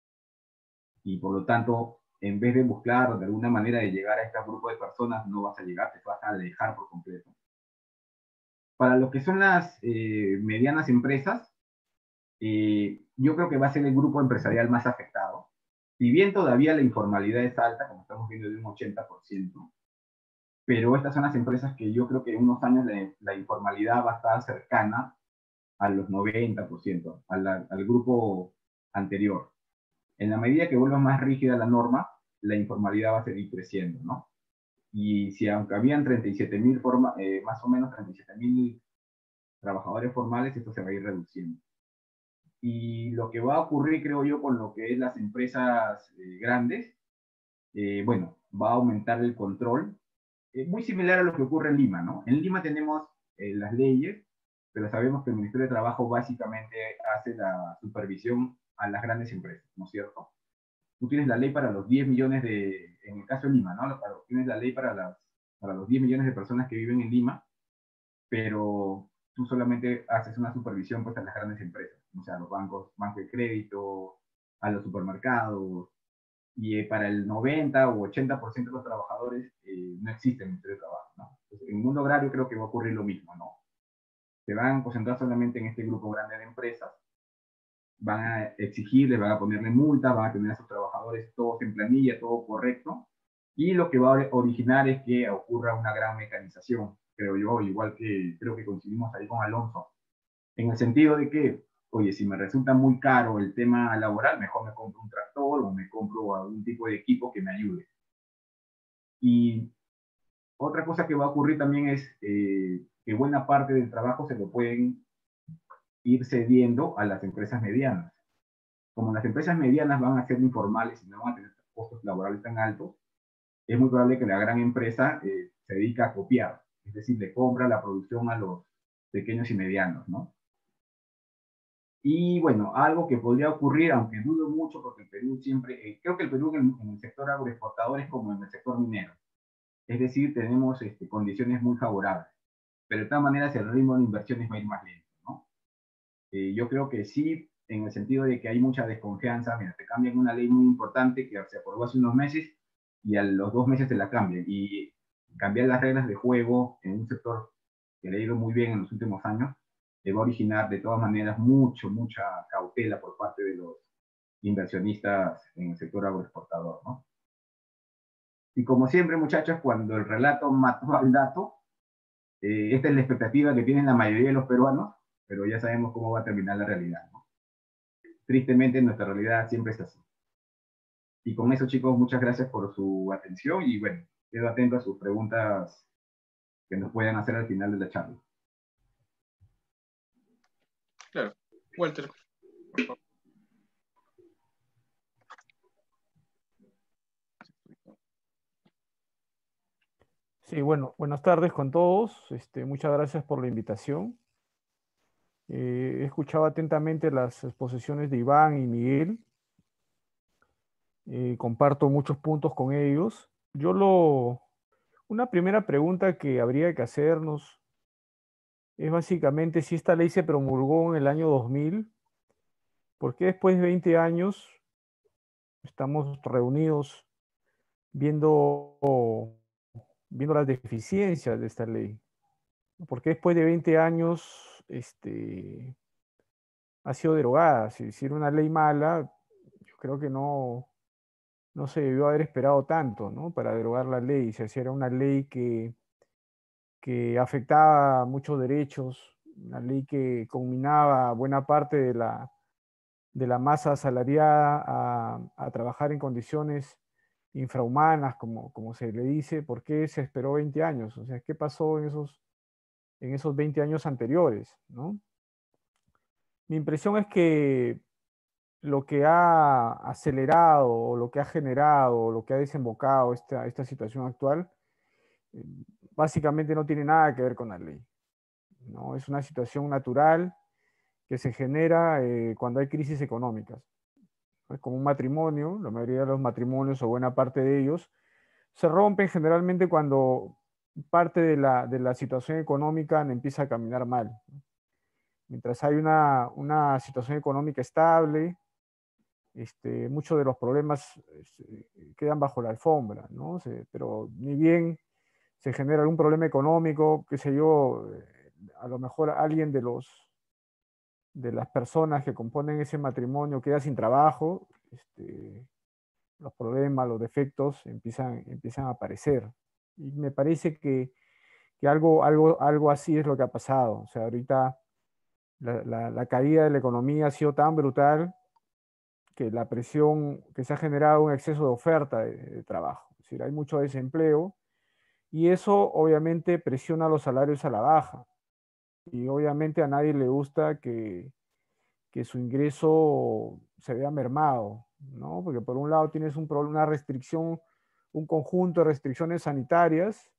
Y por lo tanto, en vez de buscar de alguna manera de llegar a este grupo de personas, no vas a llegar, te vas a alejar por completo. Para lo que son las eh, medianas empresas, eh, yo creo que va a ser el grupo empresarial más afectado. Si bien todavía la informalidad es alta, como estamos viendo de un ochenta por ciento, pero estas son las empresas que yo creo que en unos años la, la informalidad va a estar cercana a los noventa por ciento, a la, al grupo anterior. En la medida que vuelva más rígida la norma, la informalidad va a seguir creciendo, ¿no? Y si aunque habían treinta y siete mil, eh, más o menos treinta y siete mil trabajadores formales, esto se va a ir reduciendo. Y lo que va a ocurrir, creo yo, con lo que es las empresas eh, grandes, eh, bueno, va a aumentar el control, eh, muy similar a lo que ocurre en Lima, ¿no? En Lima tenemos eh, las leyes, pero sabemos que el Ministerio de Trabajo básicamente hace la supervisión a las grandes empresas, ¿no es cierto? Tú tienes la ley para los diez millones de, en el caso de Lima, ¿no? Tienes la ley para, las, para los diez millones de personas que viven en Lima, pero tú solamente haces una supervisión pues a las grandes empresas, o sea, a los bancos, bancos de crédito, a los supermercados, y eh, para el noventa o ochenta por ciento de los trabajadores eh, no existe el Ministerio de Trabajo, ¿no? Entonces, en el mundo agrario creo que va a ocurrir lo mismo, ¿no? Se van a concentrar solamente en este grupo grande de empresas, van a exigirles, van a ponerle multas, van a tener a sus trabajadores todos en planilla, todo correcto, y lo que va a originar es que ocurra una gran mecanización, creo yo, igual que creo que coincidimos ahí con Alonso, en el sentido de que, oye, si me resulta muy caro el tema laboral, mejor me compro un tractor o me compro algún tipo de equipo que me ayude. Y otra cosa que va a ocurrir también es eh, que buena parte del trabajo se lo pueden ir cediendo a las empresas medianas. Como las empresas medianas van a ser informales y no van a tener costos laborales tan altos, es muy probable que la gran empresa eh, se dedique a copiar, es decir, le compra la producción a los pequeños y medianos, ¿no? Y bueno, algo que podría ocurrir, aunque dudo mucho, porque el Perú siempre, eh, creo que el Perú en, en el sector agroexportador es como en el sector minero. Es decir, tenemos este, condiciones muy favorables. Pero de todas maneras el ritmo de inversiones va a ir más lento, ¿no? Eh, yo creo que sí, en el sentido de que hay mucha desconfianza. Mira, te cambian una ley muy importante que se aprobó hace unos meses y a los dos meses te la cambian. Y cambiar las reglas de juego en un sector que le ha ido muy bien en los últimos años, le va a originar de todas maneras mucho, mucha cautela por parte de los inversionistas en el sector agroexportador, ¿no? Y como siempre, muchachos, cuando el relato mató al dato, eh, esta es la expectativa que tienen la mayoría de los peruanos, pero ya sabemos cómo va a terminar la realidad, ¿no? Tristemente, nuestra realidad siempre es así. Y con eso, chicos, muchas gracias por su atención y bueno, quedo atento a sus preguntas que nos puedan hacer al final de la charla. Claro. Walter, por favor. Sí, bueno, buenas tardes con todos. Este, muchas gracias por la invitación. Eh, he escuchado atentamente las exposiciones de Iván y Miguel. Eh, comparto muchos puntos con ellos. Yo lo, una primera pregunta que habría que hacernos es básicamente si esta ley se promulgó en el año dos mil, ¿por qué después de veinte años estamos reunidos viendo, viendo las deficiencias de esta ley? ¿Por qué después de veinte años este, ha sido derogada? Si, si era una ley mala, yo creo que no, no se debió haber esperado tanto, ¿no?, para derogar la ley. Si era una ley que, que afectaba muchos derechos, una ley que combinaba buena parte de la, de la masa asalariada a, a trabajar en condiciones infrahumanas, como, como se le dice. ¿Por qué se esperó veinte años? O sea, ¿qué pasó en esos, en esos veinte años anteriores, ¿no? Mi impresión es que lo que ha acelerado o lo que ha generado o lo que ha desembocado esta, esta situación actual eh, básicamente no tiene nada que ver con la ley, ¿no? Es una situación natural que se genera eh, cuando hay crisis económicas. Es como un matrimonio, la mayoría de los matrimonios o buena parte de ellos se rompen generalmente cuando parte de la, de la situación económica empieza a caminar mal. Mientras hay una, una situación económica estable, Este, muchos de los problemas este, quedan bajo la alfombra, ¿no? Se, pero ni bien se genera algún problema económico, qué sé yo, eh, a lo mejor alguien de, los, de las personas que componen ese matrimonio queda sin trabajo, este, los problemas, los defectos empiezan, empiezan a aparecer. Y me parece que, que algo, algo, algo así es lo que ha pasado. O sea, ahorita la, la, la caída de la economía ha sido tan brutal que la presión que se ha generado un exceso de oferta de, de trabajo. Es decir, hay mucho desempleo y eso obviamente presiona los salarios a la baja. Y obviamente a nadie le gusta que, que su ingreso se vea mermado, ¿no? Porque por un lado tienes un, una restricción, un conjunto de restricciones sanitarias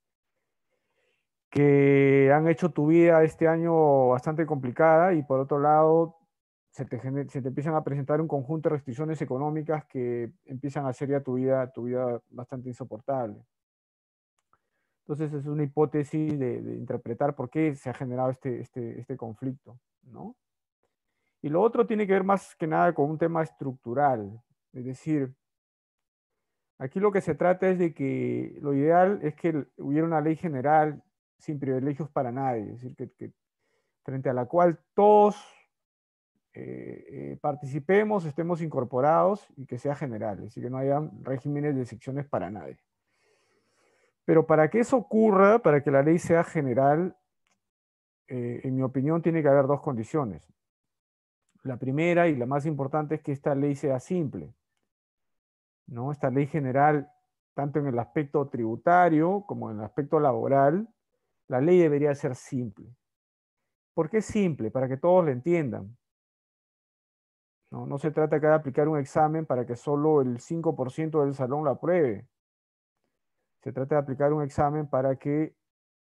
que han hecho tu vida este año bastante complicada y por otro lado se te, se te empiezan a presentar un conjunto de restricciones económicas que empiezan a hacer ya tu vida, tu vida bastante insoportable. Entonces es una hipótesis de, de interpretar por qué se ha generado este, este, este conflicto, ¿no? Y lo otro tiene que ver más que nada con un tema estructural. Es decir, aquí lo que se trata es de que lo ideal es que hubiera una ley general sin privilegios para nadie. Es decir, que, que frente a la cual todos eh, eh, participemos, estemos incorporados y que sea general. Es decir, que no haya regímenes de excepciones para nadie. Pero para que eso ocurra, para que la ley sea general, eh, en mi opinión tiene que haber dos condiciones. La primera y la más importante es que esta ley sea simple, ¿no? Esta ley general, tanto en el aspecto tributario como en el aspecto laboral, la ley debería ser simple. ¿Por qué simple? Para que todos la entiendan. No, no se trata acá de aplicar un examen para que solo el cinco por ciento del salón lo apruebe. Se trata de aplicar un examen para que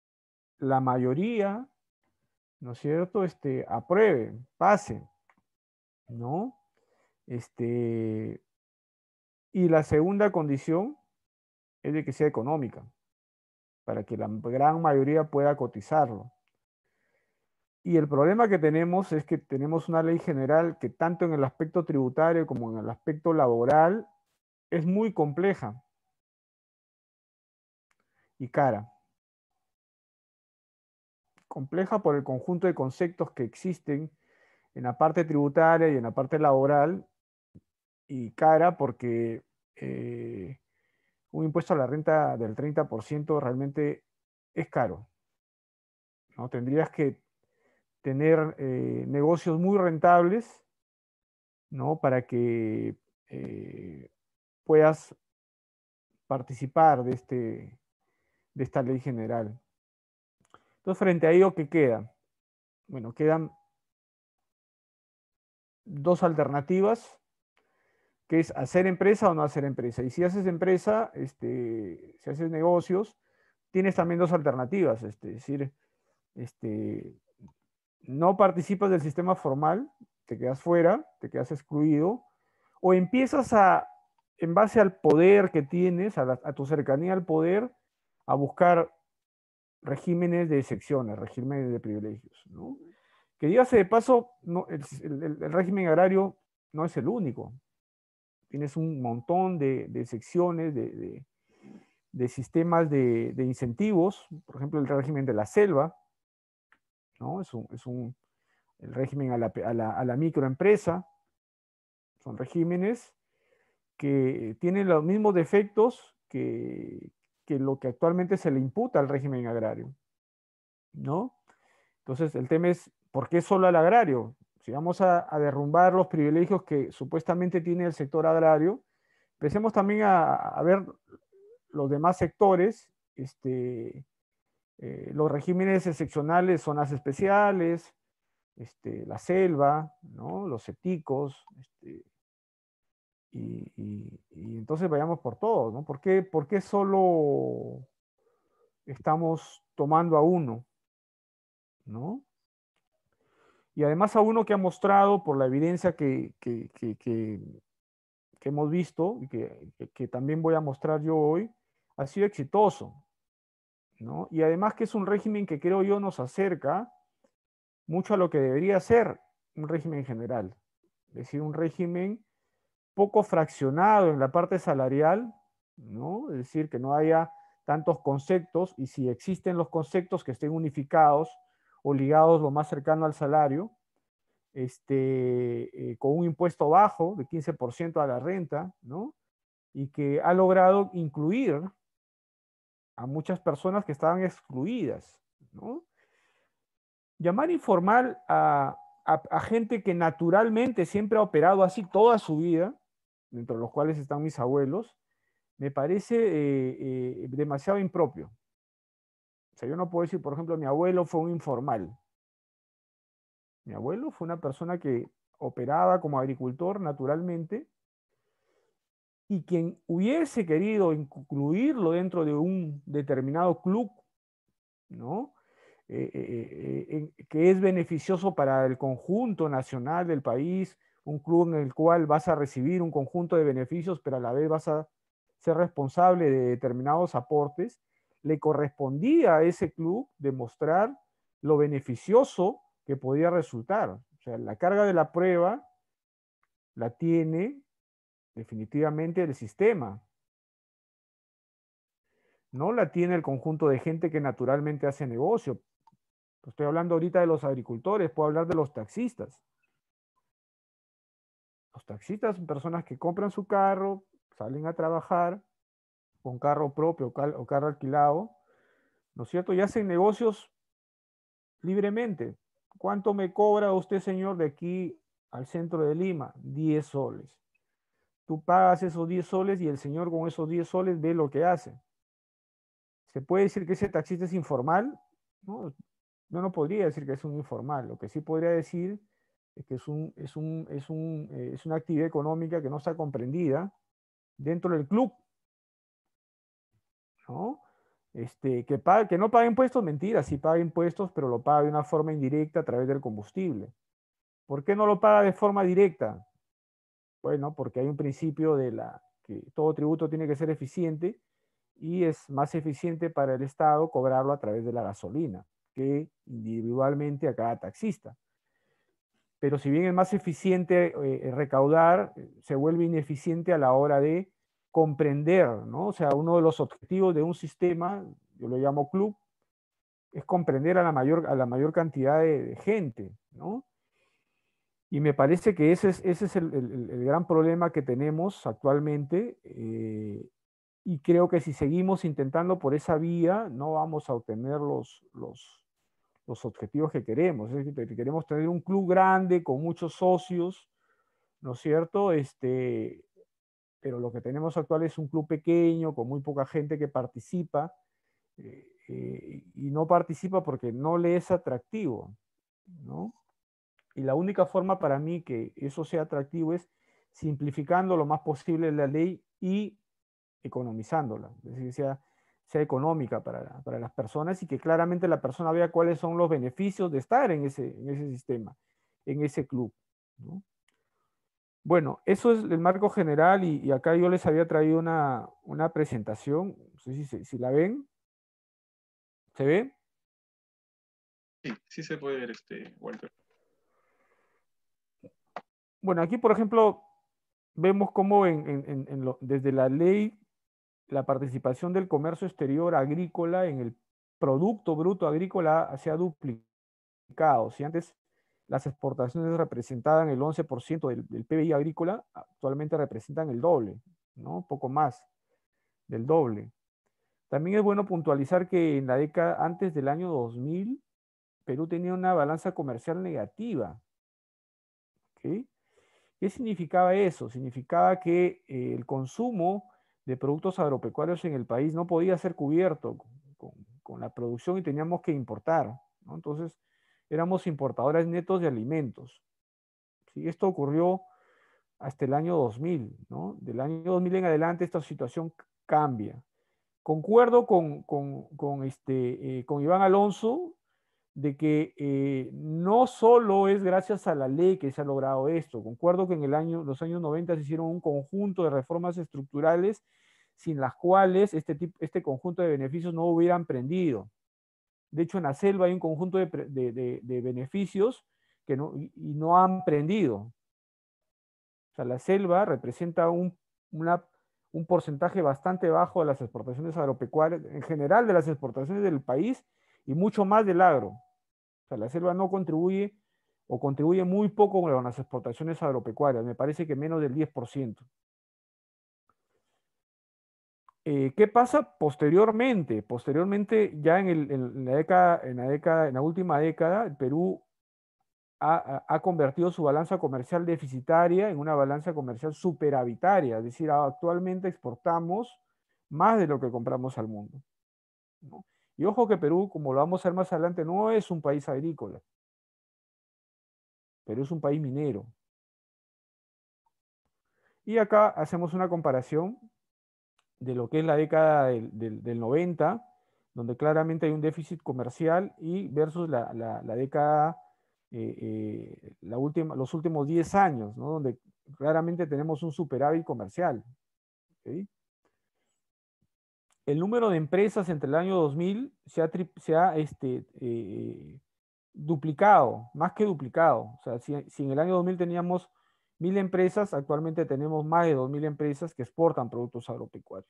la mayoría, ¿no es cierto?, este, apruebe, pase. ¿no? Este, y la segunda condición es de que sea económica, para que la gran mayoría pueda cotizarlo. Y el problema que tenemos es que tenemos una ley general que tanto en el aspecto tributario como en el aspecto laboral es muy compleja y cara. Compleja por el conjunto de conceptos que existen en la parte tributaria y en la parte laboral, y cara porque eh, un impuesto a la renta del treinta por ciento realmente es caro, ¿no? Tendrías que tener eh, negocios muy rentables, ¿no? Para que eh, puedas participar de, este, de esta ley general. Entonces, frente a ello, ¿qué queda? Bueno, quedan dos alternativas, que es hacer empresa o no hacer empresa. Y si haces empresa, este, si haces negocios, tienes también dos alternativas, este, es decir, este, no participas del sistema formal, te quedas fuera, te quedas excluido, o empiezas a, en base al poder que tienes, a, la, a tu cercanía al poder, a buscar regímenes de excepciones, regímenes de privilegios, ¿no? Que dígase de paso, no, el, el, el, régimen agrario no es el único. Tienes un montón de, de secciones, de, de, de sistemas de, de, incentivos, por ejemplo, el régimen de la selva, ¿no? Es un, es un el régimen a la, a, la, a la microempresa, son regímenes que tienen los mismos defectos que, que lo que actualmente se le imputa al régimen agrario, ¿no? Entonces, el tema es, ¿por qué solo al agrario? Si vamos a, a derrumbar los privilegios que supuestamente tiene el sector agrario, empecemos también a, a ver los demás sectores, este, eh, los regímenes excepcionales, zonas especiales, este, la selva, ¿no? Los ceticos, este, y, y, y entonces vayamos por todos, ¿no? ¿Por qué, por qué solo estamos tomando a uno, ¿no? Y además a uno que ha mostrado por la evidencia que, que, que, que, que hemos visto y que, que, también voy a mostrar yo hoy, ha sido exitoso, ¿no? Y además que es un régimen que creo yo nos acerca mucho a lo que debería ser un régimen general, es decir, un régimen poco fraccionado en la parte salarial, ¿no? Es decir, que no haya tantos conceptos, y si existen los conceptos, que estén unificados o ligados lo más cercano al salario, este, eh, con un impuesto bajo de quince por ciento a la renta, ¿no? Y que ha logrado incluir a muchas personas que estaban excluidas, ¿no? Llamar informal a, a, a gente que naturalmente siempre ha operado así toda su vida, dentro de los cuales están mis abuelos, me parece eh, eh, demasiado impropio. O sea, yo no puedo decir, por ejemplo, mi abuelo fue un informal. Mi abuelo fue una persona que operaba como agricultor naturalmente, y quien hubiese querido incluirlo dentro de un determinado club, ¿no? Eh, eh, eh, que es beneficioso para el conjunto nacional del país, un club en el cual vas a recibir un conjunto de beneficios, pero a la vez vas a ser responsable de determinados aportes, le correspondía a ese club demostrar lo beneficioso que podía resultar. O sea, la carga de la prueba la tiene definitivamente el sistema. No la tiene el conjunto de gente que naturalmente hace negocio. Estoy hablando ahorita de los agricultores, puedo hablar de los taxistas. Los taxistas son personas que compran su carro, salen a trabajar con carro propio o carro alquilado, ¿no es cierto? Y hacen negocios libremente. ¿Cuánto me cobra usted, señor, de aquí al centro de Lima? diez soles. Tú pagas esos diez soles y el señor con esos diez soles ve lo que hace. ¿Se puede decir que ese taxista es informal? No, yo no podría decir que es un informal. Lo que sí podría decir es que es, un, es, un, es, un, eh, es una actividad económica que no está comprendida dentro del club, ¿no? Este, que, paga, que no paga impuestos, mentira, sí paga impuestos, pero lo paga de una forma indirecta a través del combustible. ¿Por qué no lo paga de forma directa? Bueno, porque hay un principio de la que todo tributo tiene que ser eficiente y es más eficiente para el Estado cobrarlo a través de la gasolina que individualmente a cada taxista. Pero si bien es más eficiente eh, recaudar, se vuelve ineficiente a la hora de comprender, ¿no? O sea, uno de los objetivos de un sistema, yo lo llamo club, es comprender a la mayor, a la mayor cantidad de, de gente, ¿no? Y me parece que ese es, ese es el, el, el gran problema que tenemos actualmente, eh, y creo que si seguimos intentando por esa vía, no vamos a obtener los, los, los objetivos que queremos. Es decir, queremos tener un club grande con muchos socios, ¿no es cierto? Este, pero lo que tenemos actual es un club pequeño, con muy poca gente que participa, eh, eh, y no participa porque no le es atractivo, ¿no? Y la única forma para mí que eso sea atractivo es simplificando lo más posible la ley y economizándola, es decir, sea, sea económica para, para las personas y que claramente la persona vea cuáles son los beneficios de estar en ese, en ese sistema, en ese club, ¿no? Bueno, eso es el marco general y, y acá yo les había traído una, una presentación, no sé si, si, si la ven, ¿se ve? Sí, sí se puede ver, este, Walter. Bueno, aquí por ejemplo vemos cómo en, en, en, en lo, desde la ley la participación del comercio exterior agrícola en el Producto Bruto Agrícola se ha duplicado. Si antes las exportaciones representaban el once por ciento del, del P B I agrícola, actualmente representan el doble, ¿no? Poco más del doble. También es bueno puntualizar que en la década antes del año dos mil, Perú tenía una balanza comercial negativa. ¿Okay? ¿Qué significaba eso? Significaba que eh, el consumo de productos agropecuarios en el país no podía ser cubierto con, con, con la producción y teníamos que importar, ¿no? Entonces, éramos importadores netos de alimentos. ¿Sí? Esto ocurrió hasta el año dos mil, ¿no? Del año dos mil en adelante esta situación cambia. Concuerdo con, con, con, este, eh, con Iván Alonso de que eh, no solo es gracias a la ley que se ha logrado esto. Concuerdo que en el año, los años noventa se hicieron un conjunto de reformas estructurales sin las cuales este, tipo, este conjunto de beneficios no hubieran prendido. De hecho, en la selva hay un conjunto de, de, de, de beneficios que no, y, y no han prendido. O sea, la selva representa un, una, un porcentaje bastante bajo de las exportaciones agropecuarias, en general de las exportaciones del país y mucho más del agro. O sea, la selva no contribuye o contribuye muy poco con las exportaciones agropecuarias, me parece que menos del diez por ciento. Eh, ¿Qué pasa posteriormente? Posteriormente, ya en, el, en, la década, en, la década, en la última década, el Perú ha, ha convertido su balanza comercial deficitaria en una balanza comercial superavitaria, es decir, actualmente exportamos más de lo que compramos al mundo, ¿no? Y ojo que Perú, como lo vamos a ver más adelante, no es un país agrícola. Perú es un país minero. Y acá hacemos una comparación de lo que es la década del, del, del noventa, donde claramente hay un déficit comercial, y versus la, la, la década, eh, eh, la última, los últimos diez años, ¿no? Donde claramente tenemos un superávit comercial. ¿Okay? El número de empresas entre el año dos mil se ha, se ha este, eh, duplicado, más que duplicado. O sea, si, si en el año dos mil teníamos mil empresas, actualmente tenemos más de dos mil empresas que exportan productos agropecuarios.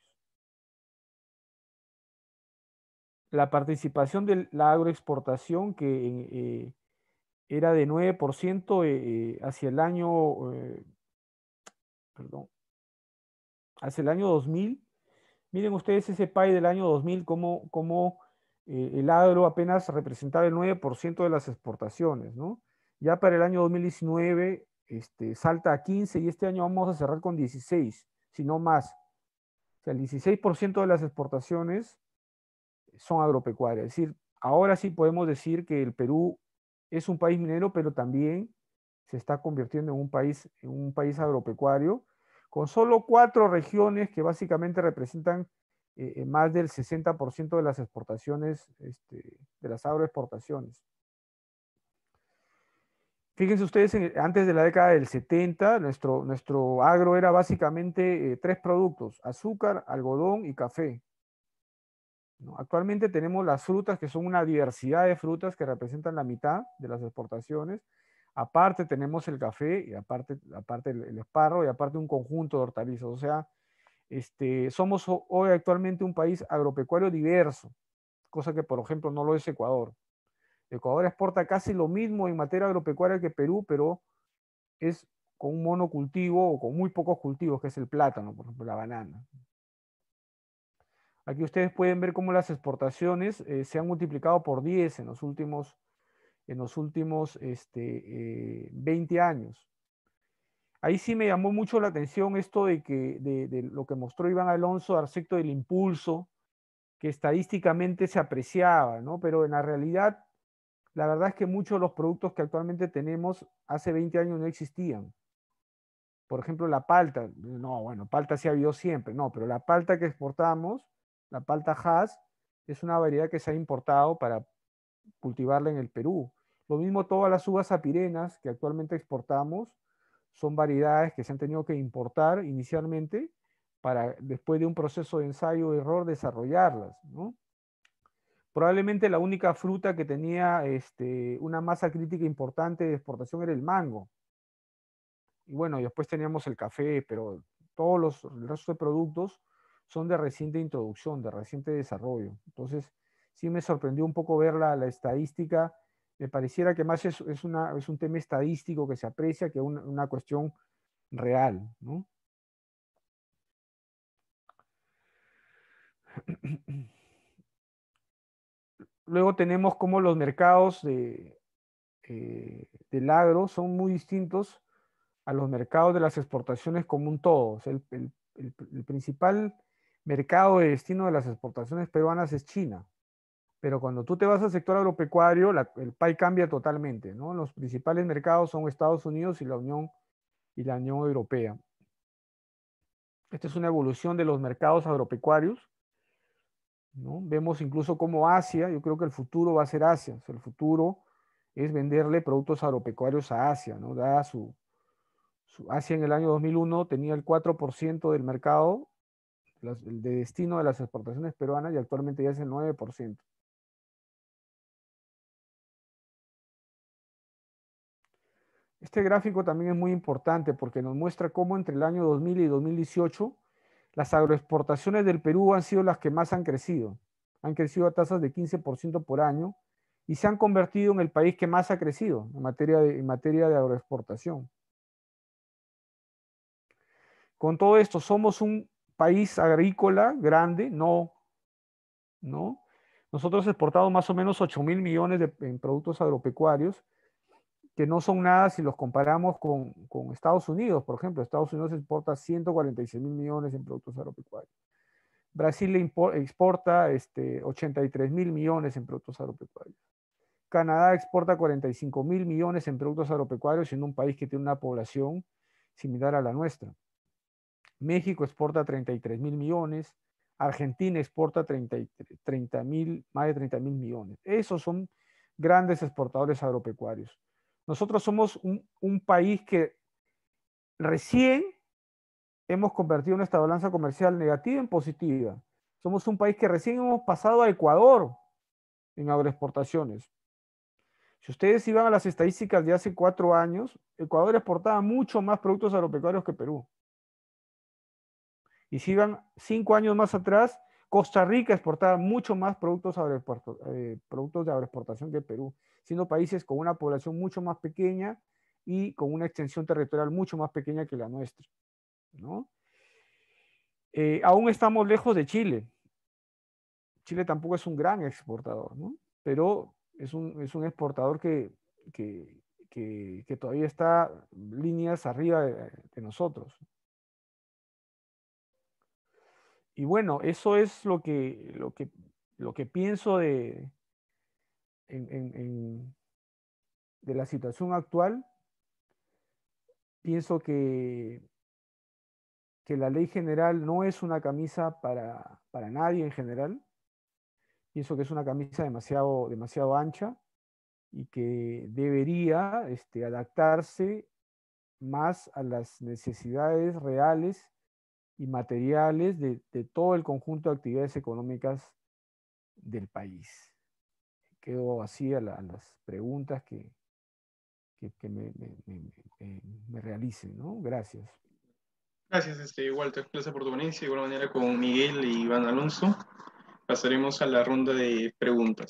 La participación de la agroexportación, que eh, era de nueve por ciento eh, hacia el año, eh, perdón, hacia el año dos mil. Miren ustedes ese P I del año dos mil, cómo, cómo eh, el agro apenas representaba el nueve por ciento de las exportaciones, ¿no? Ya para el año dos mil diecinueve este, salta a quince y este año vamos a cerrar con dieciséis, si no más. O sea, el dieciséis por ciento de las exportaciones son agropecuarias. Es decir, ahora sí podemos decir que el Perú es un país minero, pero también se está convirtiendo en un país, en un país agropecuario, con solo cuatro regiones que básicamente representan eh, más del sesenta por ciento de las exportaciones, este, de las agroexportaciones. Fíjense ustedes, en- antes de la década del setenta, nuestro, nuestro agro era básicamente eh, tres productos: azúcar, algodón y café, ¿no? Actualmente tenemos las frutas, que son una diversidad de frutas que representan la mitad de las exportaciones. Aparte tenemos el café, y aparte, aparte el, el esparro, y aparte un conjunto de hortalizas. O sea, este, somos ho- hoy actualmente un país agropecuario diverso, cosa que, por ejemplo, no lo es Ecuador. Ecuador exporta casi lo mismo en materia agropecuaria que Perú, pero es con un monocultivo o con muy pocos cultivos, que es el plátano, por ejemplo, la banana. Aquí ustedes pueden ver cómo las exportaciones eh, se han multiplicado por diez en los últimos, en los últimos este, eh, veinte años. Ahí sí me llamó mucho la atención esto de, que, de, de lo que mostró Iván Alonso respecto del impulso, que estadísticamente se apreciaba, ¿no? Pero en la realidad, la verdad es que muchos de los productos que actualmente tenemos hace veinte años no existían. Por ejemplo, la palta. No, bueno, palta sí ha habido siempre, no, pero la palta que exportamos, la palta Hass, es una variedad que se ha importado para cultivarla en el Perú. Lo mismo todas las uvas apirenas que actualmente exportamos son variedades que se han tenido que importar inicialmente para, después de un proceso de ensayo-error, desarrollarlas, ¿no? Probablemente la única fruta que tenía este, una masa crítica importante de exportación era el mango. Y bueno, y después teníamos el café, pero todos los, el resto de productos son de reciente introducción, de reciente desarrollo. Entonces, sí me sorprendió un poco ver la, la estadística. Me pareciera que más es, es, una, es un tema estadístico que se aprecia que una, una cuestión real, ¿no? Luego tenemos cómo los mercados de, eh, del agro son muy distintos a los mercados de las exportaciones como un todo. O sea, el, el, el, el principal mercado de destino de las exportaciones peruanas es China. Pero cuando tú te vas al sector agropecuario, la, el pie cambia totalmente, ¿no? Los principales mercados son Estados Unidos y la Unión, y la Unión Europea. Esta es una evolución de los mercados agropecuarios, ¿no? Vemos incluso como Asia, yo creo que el futuro va a ser Asia. O sea, el futuro es venderle productos agropecuarios a Asia, ¿no? Dada su, su, Asia en el año dos mil uno tenía el cuatro por ciento del mercado de destino de las exportaciones peruanas y actualmente ya es el nueve por ciento. Este gráfico también es muy importante porque nos muestra cómo entre el año dos mil y dos mil dieciocho las agroexportaciones del Perú han sido las que más han crecido. Han crecido a tasas de quince por ciento por año y se han convertido en el país que más ha crecido en materia de, en materia de agroexportación. Con todo esto, somos un país agrícola grande, no, ¿no? Nosotros exportamos más o menos ocho mil millones de, en productos agropecuarios, que no son nada si los comparamos con, con Estados Unidos. Por ejemplo, Estados Unidos exporta ciento cuarenta y seis mil millones en productos agropecuarios. Brasil le exporta este, ochenta y tres mil millones en productos agropecuarios. Canadá exporta cuarenta y cinco mil millones en productos agropecuarios, siendo un país que tiene una población similar a la nuestra. México exporta treinta y tres mil millones. Argentina exporta treinta mil, más de treinta mil millones. Esos son grandes exportadores agropecuarios. Nosotros somos un, un país que recién hemos convertido nuestra balanza comercial negativa en positiva. Somos un país que recién hemos pasado a Ecuador en agroexportaciones. Si ustedes iban a las estadísticas de hace cuatro años, Ecuador exportaba mucho más productos agropecuarios que Perú. Y si iban cinco años más atrás, Costa Rica exportaba mucho más productos, eh, productos de agroexportación que Perú, siendo países con una población mucho más pequeña y con una extensión territorial mucho más pequeña que la nuestra, ¿no? Eh, aún estamos lejos de Chile. Chile tampoco es un gran exportador, ¿no? Pero es un, es un exportador que, que, que, que todavía está líneas arriba de, de nosotros. Y bueno, eso es lo que, lo que, lo que pienso de, en, en, en, de la situación actual. Pienso que, que la ley general no es una camisa para, para nadie en general. Pienso que es una camisa demasiado, demasiado ancha y que debería este, adaptarse más a las necesidades reales y materiales de, de todo el conjunto de actividades económicas del país. Quedo así a, la, a las preguntas que, que, que me, me, me, me, me realicen, ¿no? Gracias. Gracias, este, Walter. Gracias por tu ponencia. De igual manera con Miguel y Iván Alonso. Pasaremos a la ronda de preguntas.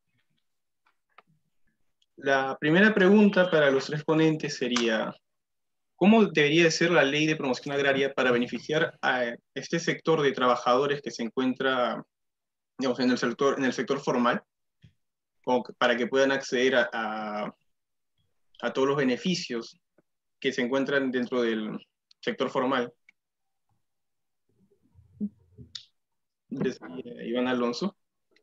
La primera pregunta para los tres ponentes sería: ¿cómo debería ser la ley de promoción agraria para beneficiar a este sector de trabajadores que se encuentra, digamos, en el sector, en el sector formal, o para que puedan acceder a, a, a todos los beneficios que se encuentran dentro del sector formal? Iván Alonso.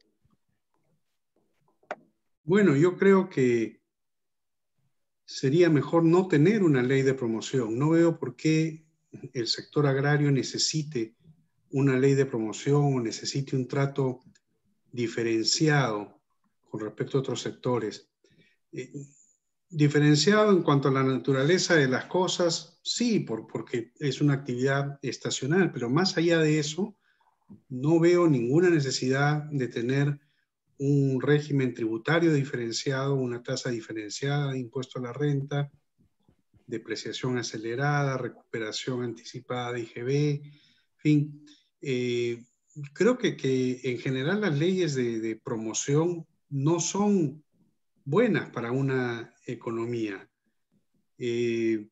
Bueno, yo creo que sería mejor no tener una ley de promoción. No veo por qué el sector agrario necesite una ley de promoción o necesite un trato diferenciado con respecto a otros sectores. Eh, diferenciado en cuanto a la naturaleza de las cosas, sí, por, porque es una actividad estacional, pero más allá de eso, no veo ninguna necesidad de tener un régimen tributario diferenciado, una tasa diferenciada de impuesto a la renta, depreciación acelerada, recuperación anticipada de I G B, en fin. Eh, creo que, que en general las leyes de, de promoción no son buenas para una economía. Eh,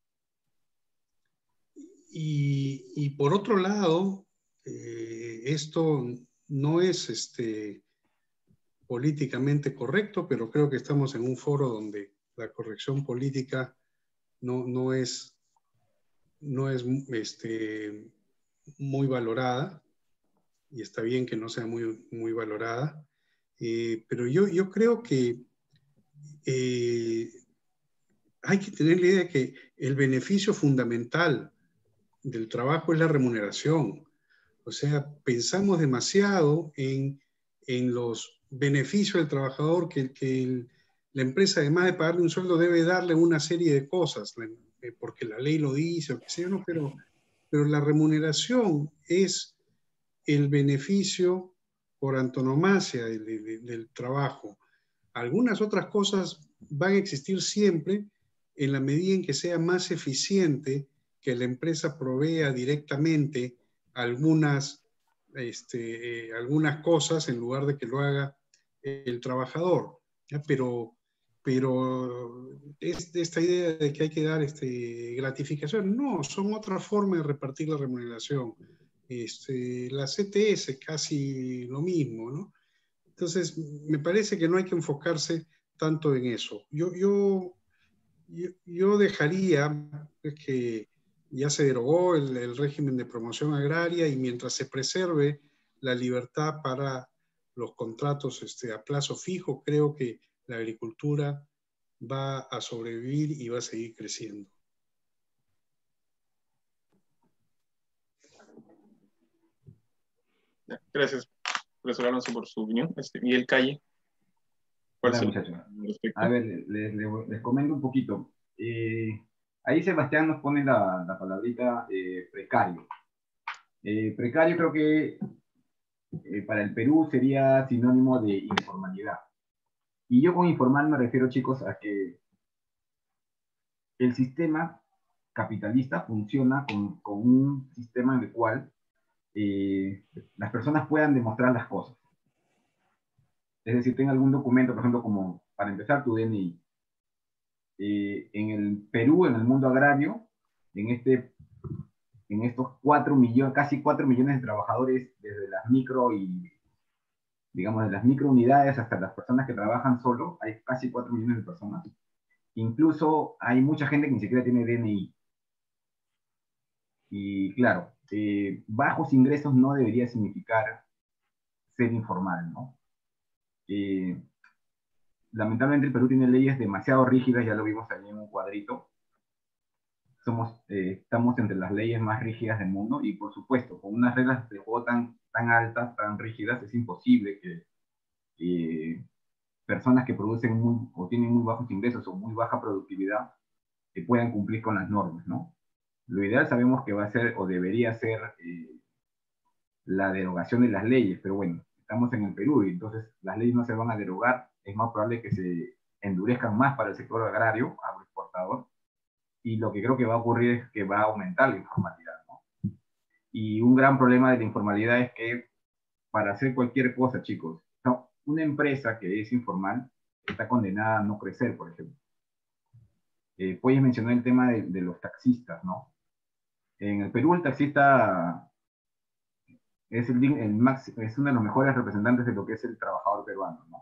y, y por otro lado, eh, esto no es este, políticamente correcto, pero creo que estamos en un foro donde la corrección política no, no es, no es este, muy valorada, y está bien que no sea muy, muy valorada, eh, pero yo, yo creo que eh, hay que tener la idea de que el beneficio fundamental del trabajo es la remuneración. O sea, pensamos demasiado en, en los beneficios del trabajador, que, que el, la empresa, además de pagarle un sueldo, debe darle una serie de cosas, porque la ley lo dice, o qué sé yo, no, pero, pero la remuneración es el beneficio por antonomasia de, de, del trabajo. Algunas otras cosas van a existir siempre en la medida en que sea más eficiente que la empresa provea directamente algunas, este, eh, algunas cosas en lugar de que lo haga el trabajador. ¿Ya? Pero, pero es, esta idea de que hay que dar este, gratificación, no, son otra forma de repartir la remuneración. Este, la C T S casi lo mismo, ¿no? Entonces, me parece que no hay que enfocarse tanto en eso. Yo, yo, yo, yo dejaría que ya se derogó el, el régimen de promoción agraria, y mientras se preserve la libertad para los contratos este, a plazo fijo, creo que la agricultura va a sobrevivir y va a seguir creciendo. Gracias, profesor Alonso, por su opinión. Este, Miguel Calle. Hola, muchachos. A ver, les, les, les comento un poquito. Eh, ahí Sebastián nos pone la, la palabrita eh, precario. Eh, precario creo que eh, para el Perú sería sinónimo de informalidad. Y yo con informal me refiero, chicos, a que el sistema capitalista funciona con, con un sistema en el cual eh, las personas puedan demostrar las cosas. Es decir, tenga algún documento, por ejemplo, como para empezar tu D N I. Eh, en el Perú, en el mundo agrario, en, este, en estos cuatro millones, casi cuatro millones de trabajadores, desde las micro y, digamos, de las microunidades hasta las personas que trabajan solo, hay casi cuatro millones de personas. Incluso hay mucha gente que ni siquiera tiene D N I. Y claro, eh, bajos ingresos no debería significar ser informal, ¿no? Eh, lamentablemente el Perú tiene leyes demasiado rígidas, ya lo vimos ahí en un cuadrito. Somos, eh, estamos entre las leyes más rígidas del mundo, y por supuesto, con unas reglas de juego tan, tan altas, tan rígidas, es imposible que, eh, personas que producen muy, o tienen muy bajos ingresos o muy baja productividad que puedan cumplir con las normas, ¿no? Lo ideal sabemos que va a ser o debería ser eh, la derogación de las leyes, pero bueno, estamos en el Perú y entonces las leyes no se van a derogar, es más probable que se endurezcan más para el sector agrario, agroexportador, y lo que creo que va a ocurrir es que va a aumentar la informalidad, ¿no? Y un gran problema de la informalidad es que para hacer cualquier cosa, chicos, no, una empresa que es informal está condenada a no crecer, por ejemplo. Eh, puedes mencionar el tema de, de los taxistas, ¿no? En el Perú el taxista es, el, el max, es uno de los mejores representantes de lo que es el trabajador peruano, ¿no?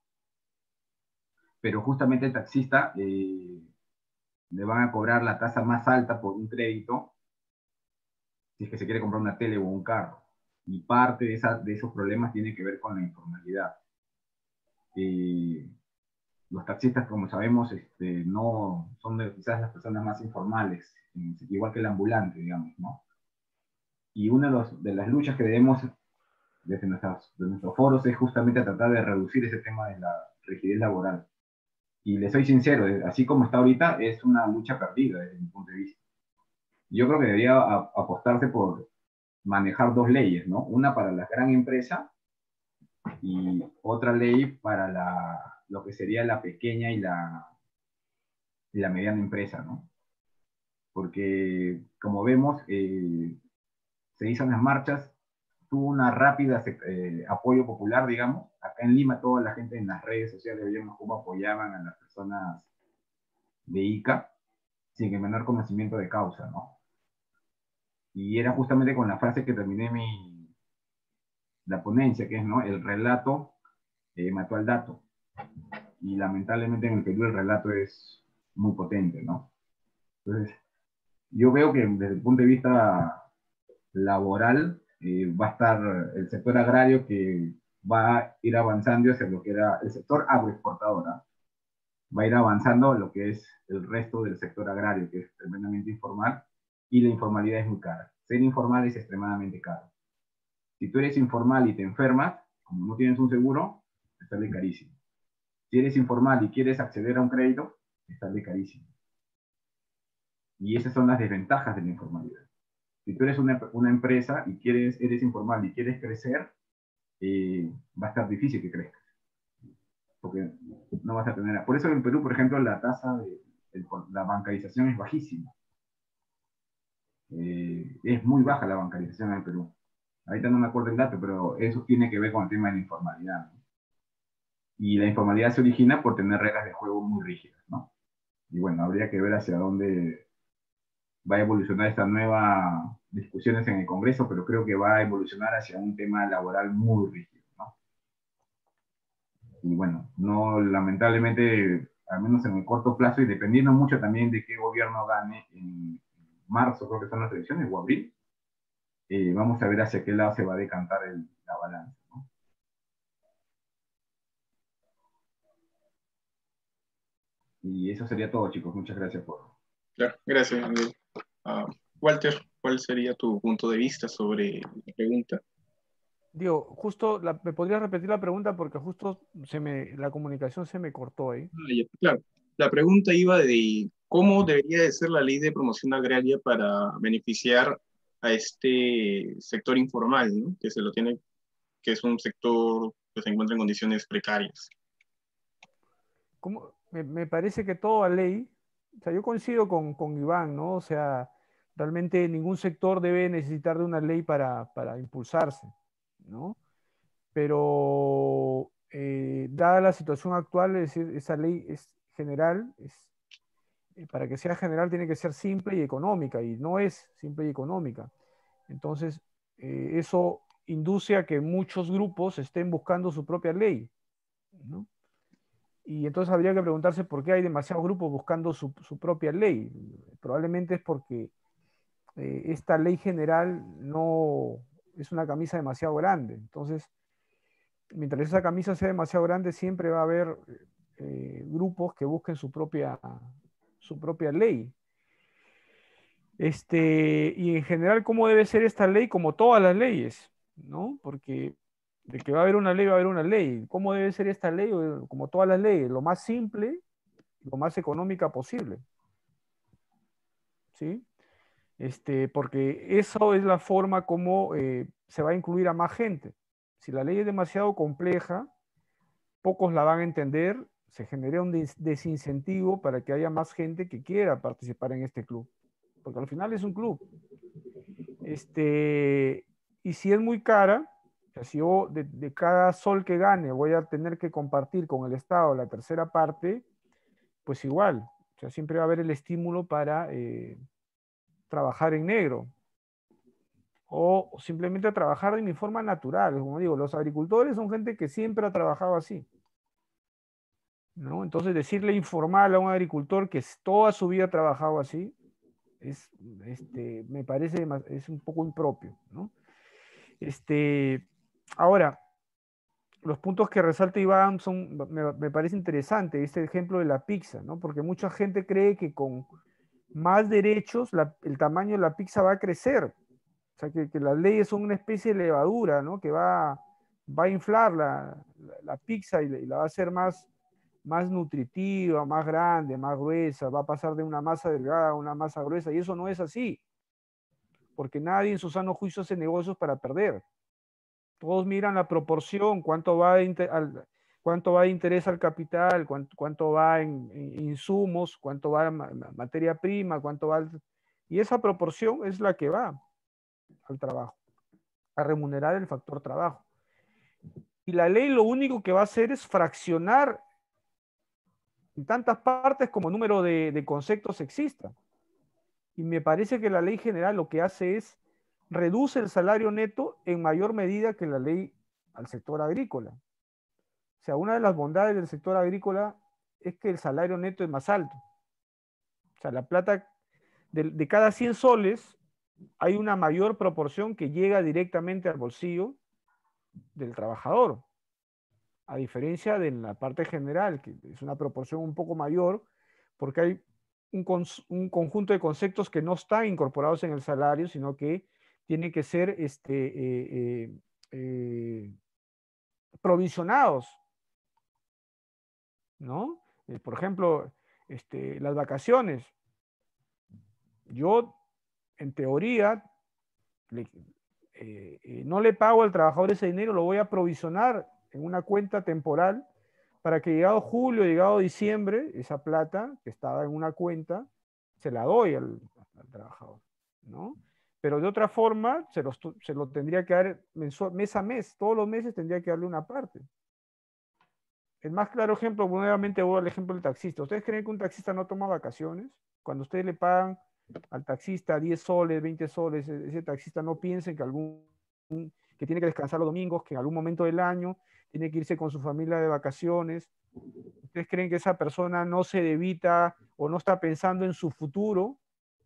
Pero justamente el taxista eh, le van a cobrar la tasa más alta por un crédito si es que se quiere comprar una tele o un carro. Y parte de, esa, de esos problemas tiene que ver con la informalidad. Eh, los taxistas, como sabemos, este, no son de, quizás las personas más informales, igual que el ambulante, digamos, ¿no? Y una de, los, de las luchas que debemos desde, nuestras, desde nuestros foros es justamente tratar de reducir ese tema de la rigidez laboral. Y les soy sincero, así como está ahorita, es una lucha perdida desde mi punto de vista. Yo creo que debería a, apostarse por manejar dos leyes, ¿no? Una para la gran empresa y otra ley para la, lo que sería la pequeña y la, y la mediana empresa, ¿no? Porque, como vemos, eh, se hizo en las marchas, tuvo una rápida eh, apoyo popular, digamos. Acá en Lima, toda la gente en las redes sociales veíamos cómo apoyaban a las personas de Ica, sin el menor conocimiento de causa, ¿no? Y era justamente con la frase que terminé mi, la ponencia, que es, ¿no? El relato eh, mató al dato. Y lamentablemente en el Perú el relato es muy potente, ¿no? Entonces, yo veo que desde el punto de vista laboral eh, va a estar el sector agrario que va a ir avanzando hacia lo que era el sector agroexportador, ¿eh? Va a ir avanzando a lo que es el resto del sector agrario, que es tremendamente informal, y la informalidad es muy cara. Ser informal es extremadamente caro. Si tú eres informal y te enfermas, como no tienes un seguro, te sale carísimo. Si eres informal y quieres acceder a un crédito, te sale carísimo. Y esas son las desventajas de la informalidad. Si tú eres una, una empresa y quieres, eres informal y quieres crecer, eh, va a estar difícil que crezcas. Porque no vas a tener... Por eso en Perú, por ejemplo, la tasa de, de la bancarización es bajísima. Eh, es muy baja la bancarización en el Perú. Ahorita no me acuerdo el dato, pero eso tiene que ver con el tema de la informalidad, ¿no? Y la informalidad se origina por tener reglas de juego muy rígidas, ¿no? Y bueno, habría que ver hacia dónde va a evolucionar esta nueva discusiones en el Congreso, pero creo que va a evolucionar hacia un tema laboral muy rígido, ¿no? Y bueno, no, lamentablemente, al menos en el corto plazo, y dependiendo mucho también de qué gobierno gane en marzo, creo que son las elecciones, o abril, eh, vamos a ver hacia qué lado se va a decantar el, la balanza, ¿no? Y eso sería todo, chicos. Muchas gracias por... Claro, gracias, Miguel. Uh, Walter, ¿cuál sería tu punto de vista sobre la pregunta? Digo, justo, la, ¿me podrías repetir la pregunta? Porque justo se me, la comunicación se me cortó ahí. Ah, ya, claro. La pregunta iba de cómo debería de ser la ley de promoción agraria para beneficiar a este sector informal, ¿no? Que se lo tiene, que es un sector que se encuentra en condiciones precarias. ¿Cómo? Me, me parece que toda ley, o sea, yo coincido con, con Iván, ¿no? O sea, realmente ningún sector debe necesitar de una ley para, para impulsarse, ¿no? Pero eh, dada la situación actual, es decir, esa ley es general, es, eh, para que sea general tiene que ser simple y económica, y no es simple y económica. Entonces, eh, eso induce a que muchos grupos estén buscando su propia ley, ¿no? Y entonces habría que preguntarse por qué hay demasiados grupos buscando su, su propia ley. Probablemente es porque eh, esta ley general no es una camisa demasiado grande. Entonces, mientras esa camisa sea demasiado grande, siempre va a haber eh, grupos que busquen su propia, su propia ley. Este, y en general, ¿cómo debe ser esta ley? Como todas las leyes, ¿no? Porque de que va a haber una ley, va a haber una ley. ¿Cómo debe ser esta ley? Como todas las leyes, lo más simple, lo más económica posible. ¿Sí? Este, porque eso es la forma como eh, se va a incluir a más gente. Si la ley es demasiado compleja, pocos la van a entender, se genera un des desincentivo para que haya más gente que quiera participar en este club. Porque al final es un club. Este, y si es muy cara, o sea, si yo de, de cada sol que gane voy a tener que compartir con el Estado la tercera parte, pues igual, o sea, siempre va a haber el estímulo para eh, trabajar en negro o simplemente trabajar de mi forma natural. Como digo, los agricultores son gente que siempre ha trabajado así, ¿no? Entonces decirle informal a un agricultor que toda su vida ha trabajado así, es, este, me parece es un poco impropio, ¿no? Este, ahora, los puntos que resalta Iván son, me, me parece interesante, este ejemplo de la pizza, ¿no? Porque mucha gente cree que con más derechos la, el tamaño de la pizza va a crecer. O sea, que, que las leyes son una especie de levadura, ¿no? Que va, va a inflar la, la, la pizza y, y la va a hacer más, más nutritiva, más grande, más gruesa, va a pasar de una masa delgada a una masa gruesa, y eso no es así, porque nadie en su sano juicio hace negocios para perder. Todos miran la proporción, cuánto va de, al, cuánto va de interés al capital, cuánto, cuánto va en, en, insumos, cuánto va en materia prima, cuánto va... Al, y esa proporción es la que va al trabajo, a remunerar el factor trabajo. Y la ley lo único que va a hacer es fraccionar en tantas partes como número de, de conceptos exista. Y me parece que la ley general lo que hace es reduce el salario neto en mayor medida que la ley al sector agrícola. O sea, una de las bondades del sector agrícola es que el salario neto es más alto. O sea, la plata de, de cada cien soles hay una mayor proporción que llega directamente al bolsillo del trabajador. A diferencia de la parte general, que es una proporción un poco mayor, porque hay un, un conjunto de conceptos que no están incorporados en el salario, sino que tienen que ser este, eh, eh, eh, provisionados, ¿no? Eh, por ejemplo, este, las vacaciones. Yo, en teoría, le, eh, eh, no le pago al trabajador ese dinero, lo voy a provisionar en una cuenta temporal para que llegado julio, llegado diciembre, esa plata que estaba en una cuenta, se la doy al, al trabajador, ¿no? Pero de otra forma, se, los, se lo tendría que dar mensual, mes a mes, todos los meses tendría que darle una parte. El más claro ejemplo, nuevamente voy al ejemplo del taxista. ¿Ustedes creen que un taxista no toma vacaciones? Cuando ustedes le pagan al taxista diez soles, veinte soles, ese taxista no piensa que algún que tiene que descansar los domingos, que en algún momento del año tiene que irse con su familia de vacaciones. ¿Ustedes creen que esa persona no se debita o no está pensando en su futuro?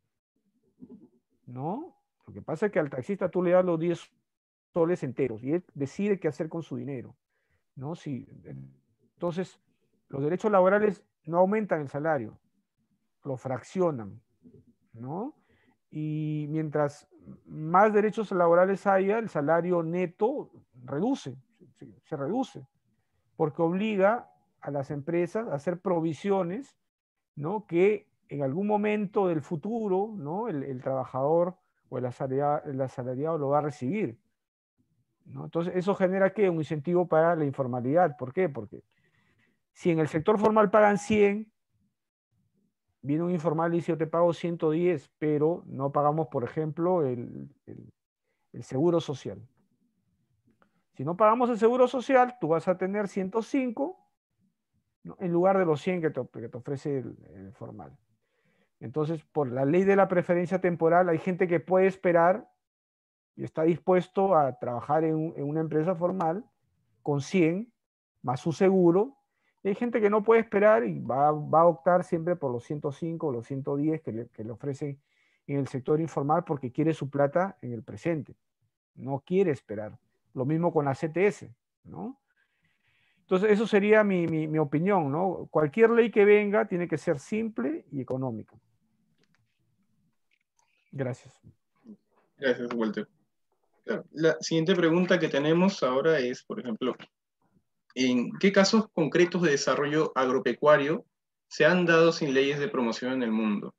¿No? Lo que pasa es que al taxista tú le das los diez soles enteros y él decide qué hacer con su dinero, ¿no? Si, entonces, los derechos laborales no aumentan el salario, lo fraccionan, ¿no? Y mientras más derechos laborales haya, el salario neto reduce, se, se reduce, porque obliga a las empresas a hacer provisiones, ¿no? Que en algún momento del futuro, ¿no? el, el trabajador o el asalariado, el asalariado lo va a recibir, ¿no? Entonces, eso genera ¿qué? Un incentivo para la informalidad. ¿Por qué? Porque si en el sector formal pagan cien, viene un informal y dice yo te pago ciento diez, pero no pagamos, por ejemplo, el, el, el seguro social. Si no pagamos el seguro social, tú vas a tener ciento cinco, ¿no? En lugar de los cien que te, que te ofrece el, el formal. Entonces, por la ley de la preferencia temporal, hay gente que puede esperar y está dispuesto a trabajar en, un, en una empresa formal con cien más su seguro. Y hay gente que no puede esperar y va, va a optar siempre por los ciento cinco o los ciento diez que le, que le ofrecen en el sector informal porque quiere su plata en el presente. No quiere esperar. Lo mismo con la C T S, ¿no? Entonces, eso sería mi, mi, mi opinión, ¿no? Cualquier ley que venga tiene que ser simple y económica. Gracias. Gracias, Walter. Claro, la siguiente pregunta que tenemos ahora es, por ejemplo, ¿en qué casos concretos de desarrollo agropecuario se han dado sin leyes de promoción en el mundo?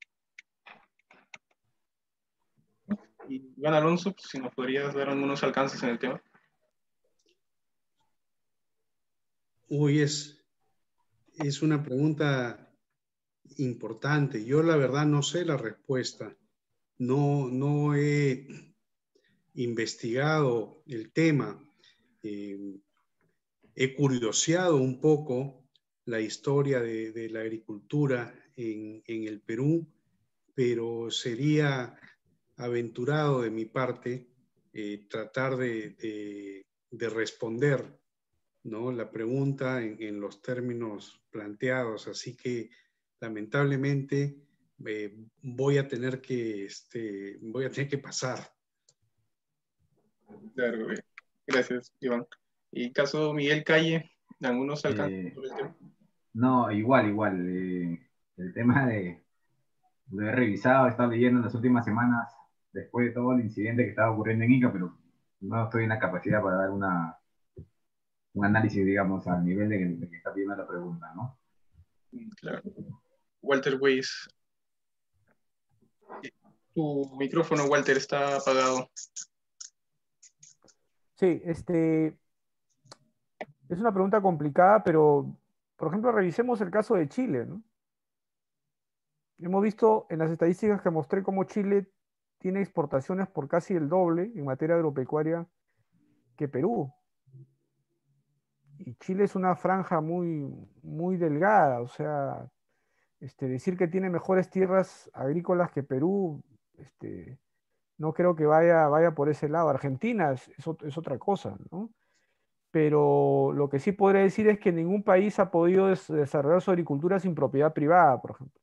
Y Iván Alonso, si nos podrías dar algunos alcances en el tema. Uy, es, es una pregunta importante. Yo la verdad no sé la respuesta. No, no he investigado el tema. Eh, he curioseado un poco la historia de, de la agricultura en, en el Perú, pero sería aventurado de mi parte eh, tratar de, de, de responder, ¿no?, la pregunta en, en los términos planteados. Así que lamentablemente eh, voy a tener que este, voy a tener que pasar. Claro, bien. Gracias, Iván. Y caso Miguel Calle, algunos alcances Eh, sobre el tema. no, igual, igual. Eh, el tema de, lo he revisado, he estado leyendo en las últimas semanas, después de todo el incidente que estaba ocurriendo en Ica, pero no estoy en la capacidad para dar una, un análisis, digamos, al nivel de que, de que está pidiendo la pregunta, ¿no? Claro. Walter Weiss. Tu micrófono, Walter, está apagado. Sí, este, es una pregunta complicada, pero, por ejemplo, revisemos el caso de Chile, ¿no? Hemos visto en las estadísticas que mostré cómo Chile tiene exportaciones por casi el doble en materia agropecuaria que Perú. Y Chile es una franja muy, muy delgada, o sea, este, decir que tiene mejores tierras agrícolas que Perú, este, no creo que vaya, vaya por ese lado. Argentina es, es, es otra cosa, ¿no? Pero lo que sí podría decir es que ningún país ha podido des desarrollar su agricultura sin propiedad privada, por ejemplo.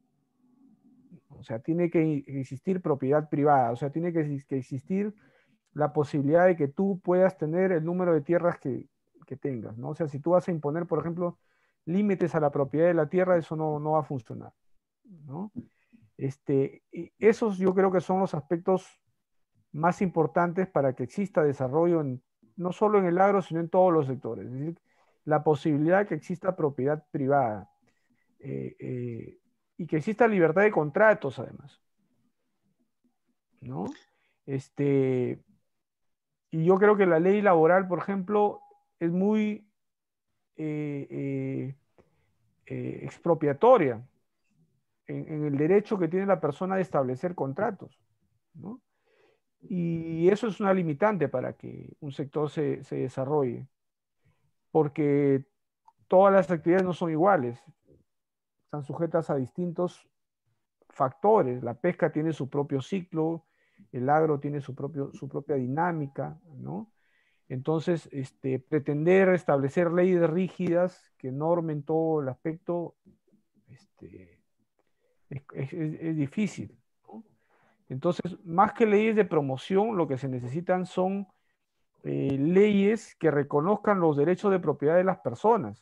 O sea, tiene que existir propiedad privada, o sea, tiene que, que existir la posibilidad de que tú puedas tener el número de tierras que, que tengas, ¿no? O sea, si tú vas a imponer, por ejemplo, límites a la propiedad de la tierra, eso no, no va a funcionar, ¿no? Este, y esos yo creo que son los aspectos más importantes para que exista desarrollo en, no solo en el agro, sino en todos los sectores. Es decir, la posibilidad de que exista propiedad privada eh, eh, y que exista libertad de contratos, además, ¿no? Este, y yo creo que la ley laboral, por ejemplo, es muy eh, eh, eh, expropiatoria en, en, el derecho que tiene la persona de establecer contratos, ¿no? Y eso es una limitante para que un sector se, se desarrolle, porque todas las actividades no son iguales, están sujetas a distintos factores. La pesca tiene su propio ciclo, el agro tiene su, propio, su propia dinámica, ¿no? Entonces, este, pretender establecer leyes rígidas que normen todo el aspecto este, es, es, es difícil, ¿no? Entonces, más que leyes de promoción, lo que se necesitan son eh, leyes que reconozcan los derechos de propiedad de las personas.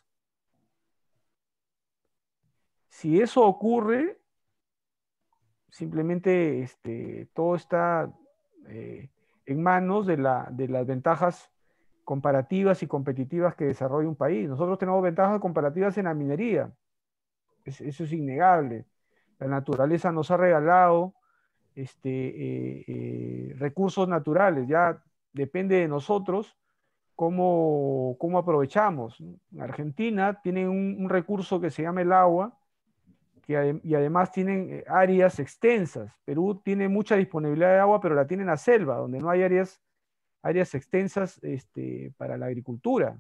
Si eso ocurre, simplemente este, todo está eh, en manos de, la, de las ventajas comparativas y competitivas que desarrolla un país. Nosotros tenemos ventajas comparativas en la minería, es, eso es innegable. La naturaleza nos ha regalado este, eh, eh, recursos naturales, ya depende de nosotros cómo, cómo aprovechamos. En Argentina tienen un, un recurso que se llama el agua, que, y además tienen áreas extensas. Perú tiene mucha disponibilidad de agua, pero la tiene en la selva, donde no hay áreas, áreas extensas este, para la agricultura.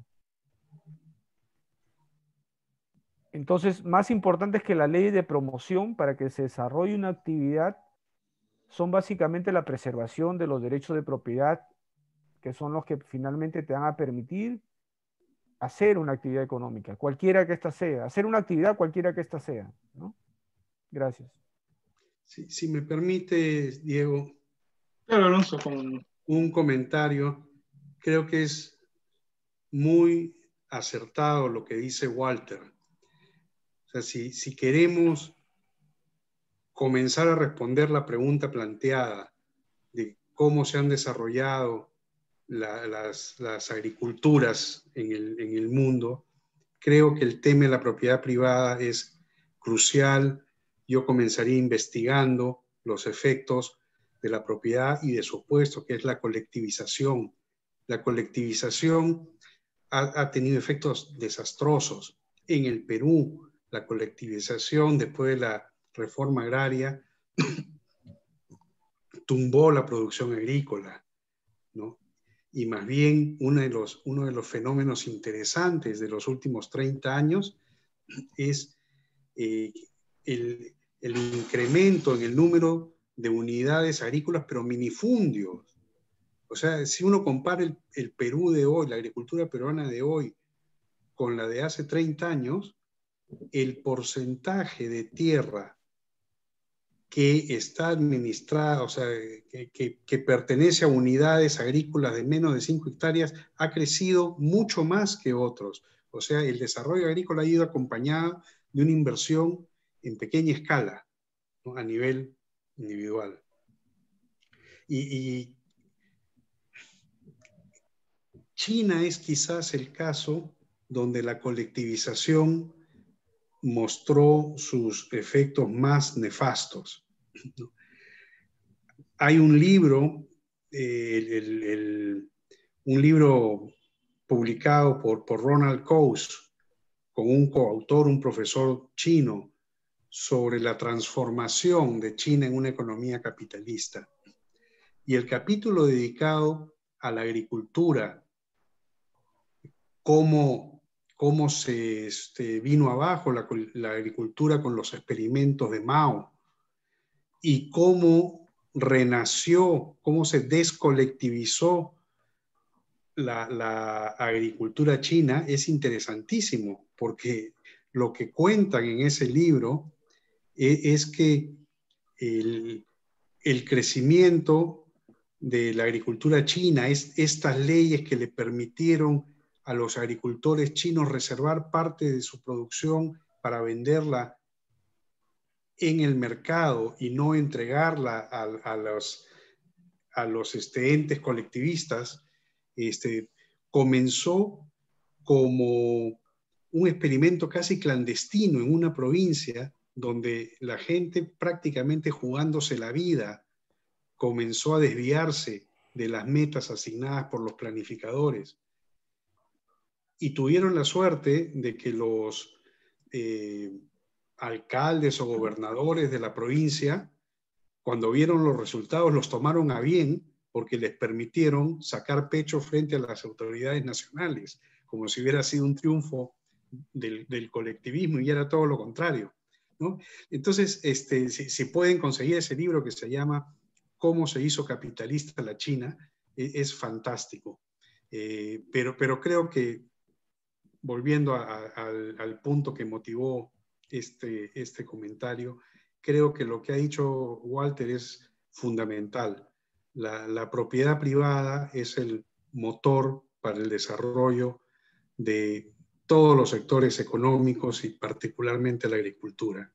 Entonces, más importante es que la ley de promoción para que se desarrolle una actividad son básicamente la preservación de los derechos de propiedad, que son los que finalmente te van a permitir hacer una actividad económica, cualquiera que ésta sea, hacer una actividad cualquiera que ésta sea, ¿no? Gracias. Si, si me permite, Diego, Claro, Alonso, con... un comentario. Creo que es muy acertado lo que dice Walter. O sea, si, si queremos comenzar a responder la pregunta planteada de cómo se han desarrollado la, las, las agriculturas en el, en el mundo, creo que el tema de la propiedad privada es crucial. Yo comenzaría investigando los efectos de la propiedad y de su opuesto, que es la colectivización. La colectivización ha, ha tenido efectos desastrosos. En el Perú, la colectivización después de la reforma agraria tumbó la producción agrícola, ¿no? Y más bien uno de los, uno de los fenómenos interesantes de los últimos treinta años es eh, el, el incremento en el número de unidades agrícolas, pero minifundios. O sea, si uno compara el, el Perú de hoy, la agricultura peruana de hoy, con la de hace treinta años, el porcentaje de tierra que está administrada, o sea, que, que, que pertenece a unidades agrícolas de menos de cinco hectáreas, ha crecido mucho más que otros. O sea, el desarrollo agrícola ha ido acompañado de una inversión en pequeña escala, ¿no? A nivel individual. Y, y China es quizás el caso donde la colectivización mostró sus efectos más nefastos, ¿no? Hay un libro, eh, el, el, el, un libro publicado por, por Ronald Coase, con un coautor, un profesor chino, sobre la transformación de China en una economía capitalista. Y el capítulo dedicado a la agricultura, cómo, cómo se este, vino abajo la, la agricultura con los experimentos de Mao, y cómo renació, cómo se descolectivizó la, la agricultura china, es interesantísimo, porque lo que cuentan en ese libro es, es que el, el crecimiento de la agricultura china, es estas leyes que le permitieron a los agricultores chinos reservar parte de su producción para venderla en el mercado y no entregarla a, a los, a los este, entes colectivistas, este, comenzó como un experimento casi clandestino en una provincia donde la gente, prácticamente jugándose la vida, comenzó a desviarse de las metas asignadas por los planificadores. Y tuvieron la suerte de que los eh, alcaldes o gobernadores de la provincia, cuando vieron los resultados, los tomaron a bien, porque les permitieron sacar pecho frente a las autoridades nacionales, como si hubiera sido un triunfo del, del colectivismo, y era todo lo contrario, ¿no? Entonces, este, si, si pueden conseguir ese libro que se llama Cómo se hizo capitalista la China, es, es fantástico. Eh, pero, pero creo que, volviendo a, a, al, al punto que motivó este, este comentario, creo que lo que ha dicho Walter es fundamental. La, la propiedad privada es el motor para el desarrollo de todos los sectores económicos y particularmente la agricultura.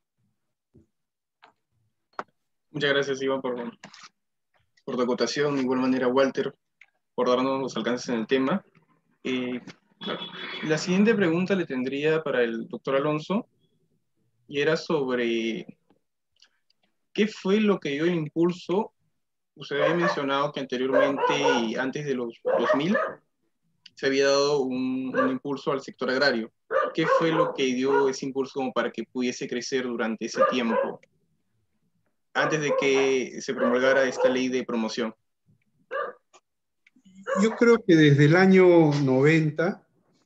Muchas gracias, Iván, por, por tu acotación. De igual manera, Walter, por darnos los alcances en el tema. Eh, la siguiente pregunta le tendría para el doctor Alonso, y era sobre qué fue lo que dio el impulso. Usted había mencionado que anteriormente, antes de los dos mil, se había dado un, un impulso al sector agrario. ¿Qué fue lo que dio ese impulso como para que pudiese crecer durante ese tiempo, antes de que se promulgara esta ley de promoción? Yo creo que desde el año noventa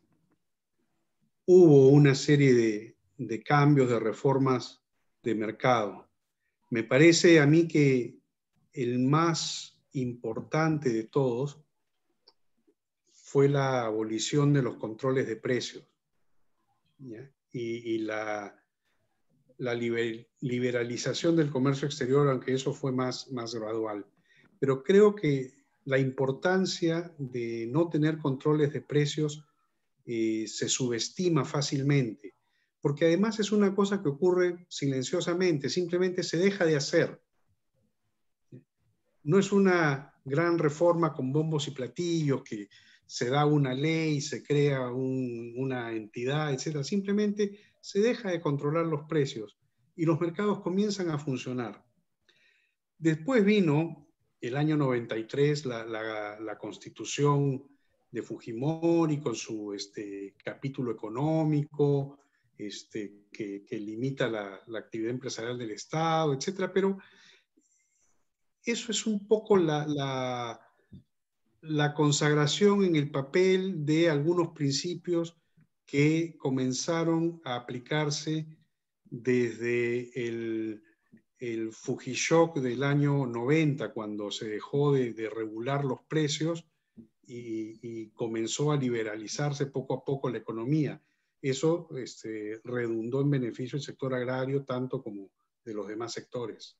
hubo una serie de, de cambios, de reformas de mercado. Me parece a mí que el más importante de todos fue la abolición de los controles de precios, ¿ya? Y, y la, la liber, liberalización del comercio exterior, aunque eso fue más, más gradual. Pero creo que la importancia de no tener controles de precios eh, se subestima fácilmente, porque además es una cosa que ocurre silenciosamente, simplemente se deja de hacer. no es una gran reforma con bombos y platillos que se da una ley, se crea un, una entidad, etcétera. Simplemente se deja de controlar los precios y los mercados comienzan a funcionar. Después vino el año noventa y tres la, la, la constitución de Fujimori con su este, capítulo económico, este, que, que limita la, la actividad empresarial del Estado, etcétera. Pero eso es un poco la, la, la consagración en el papel de algunos principios que comenzaron a aplicarse desde el, el Fujishock del año noventa, cuando se dejó de, de regular los precios y, y comenzó a liberalizarse poco a poco la economía. Eso este, redundó en beneficio del sector agrario tanto como de los demás sectores.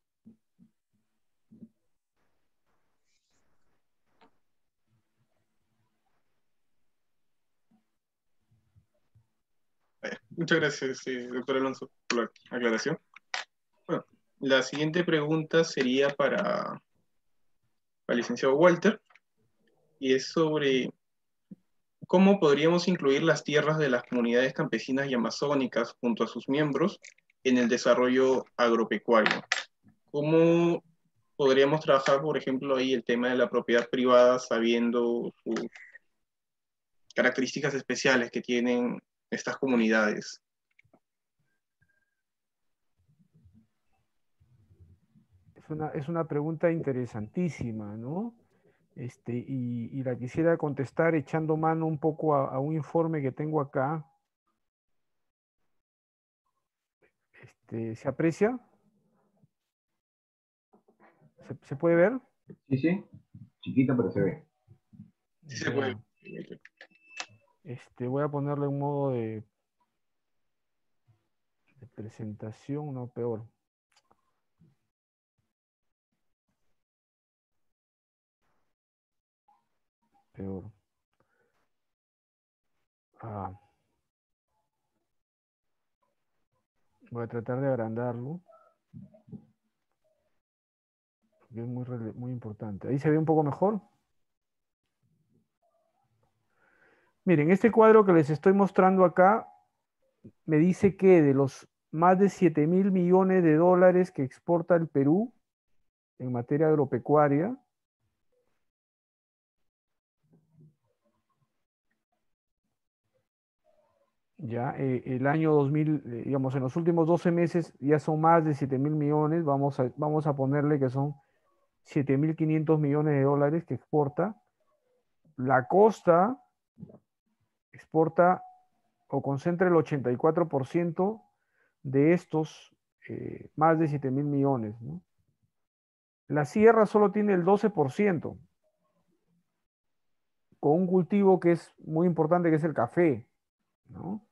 Muchas gracias, eh, doctor Alonso, por la aclaración. Bueno, la siguiente pregunta sería para, para el licenciado Walter, y es sobre cómo podríamos incluir las tierras de las comunidades campesinas y amazónicas junto a sus miembros en el desarrollo agropecuario. ¿Cómo podríamos trabajar, por ejemplo, ahí el tema de la propiedad privada, sabiendo sus características especiales que tienen estas comunidades? Es una, es una pregunta interesantísima, ¿no? Este, y, y la quisiera contestar echando mano un poco a, a un informe que tengo acá. Este, ¿se aprecia? ¿Se, ¿se puede ver? Sí, sí, chiquito, pero se ve. Sí se puede. Este, voy a ponerle un modo de, de presentación, no peor. Peor. Ah. Voy a tratar de agrandarlo. Porque es muy, muy importante. Ahí se ve un poco mejor. Miren, este cuadro que les estoy mostrando acá me dice que de los más de siete mil millones de dólares que exporta el Perú en materia agropecuaria, ya eh, el año dos mil, eh, digamos, en los últimos doce meses ya son más de siete mil millones, vamos a, vamos a ponerle que son siete mil quinientos millones de dólares que exporta. La costa exporta o concentra el ochenta y cuatro por ciento de estos eh, más de siete mil millones, ¿no? La sierra solo tiene el doce por ciento, con un cultivo que es muy importante, que es el café, ¿no?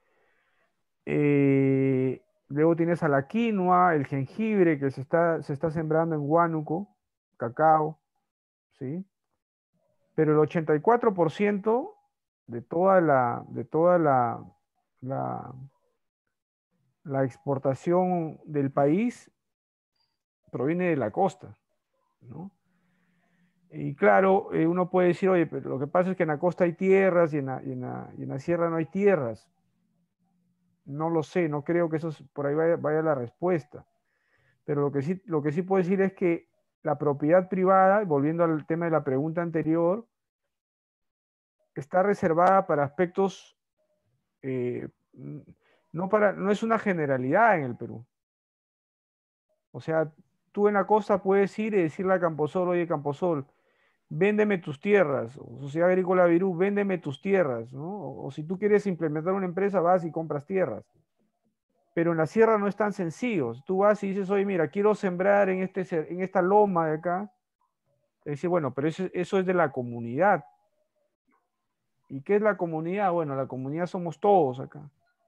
Eh, luego tienes a la quinoa, el jengibre, que se está, se está sembrando en Huánuco, cacao, ¿sí? Pero el ochenta y cuatro por ciento de toda la, de toda la, la, la exportación del país proviene de la costa, ¿no? Y claro, eh, uno puede decir, oye, pero lo que pasa es que en la costa hay tierras y en la, y en la, y en la sierra no hay tierras. No lo sé, no creo que eso es, por ahí vaya, vaya la respuesta. Pero lo que, sí, lo que sí puedo decir es que la propiedad privada, volviendo al tema de la pregunta anterior, está reservada para aspectos, eh, no, para, no es una generalidad en el Perú. O sea, tú en la costa puedes ir y decirle a Camposol, oye Camposol, véndeme tus tierras, o Sociedad Agrícola Virú, véndeme tus tierras, ¿no? O, o si tú quieres implementar una empresa, vas y compras tierras. Pero en la sierra no es tan sencillo. Tú vas y dices, oye, mira, quiero sembrar en, este, en esta loma de acá. Te dice, bueno, pero eso, eso es de la comunidad. ¿Y qué es la comunidad? Bueno, la comunidad somos todos acá.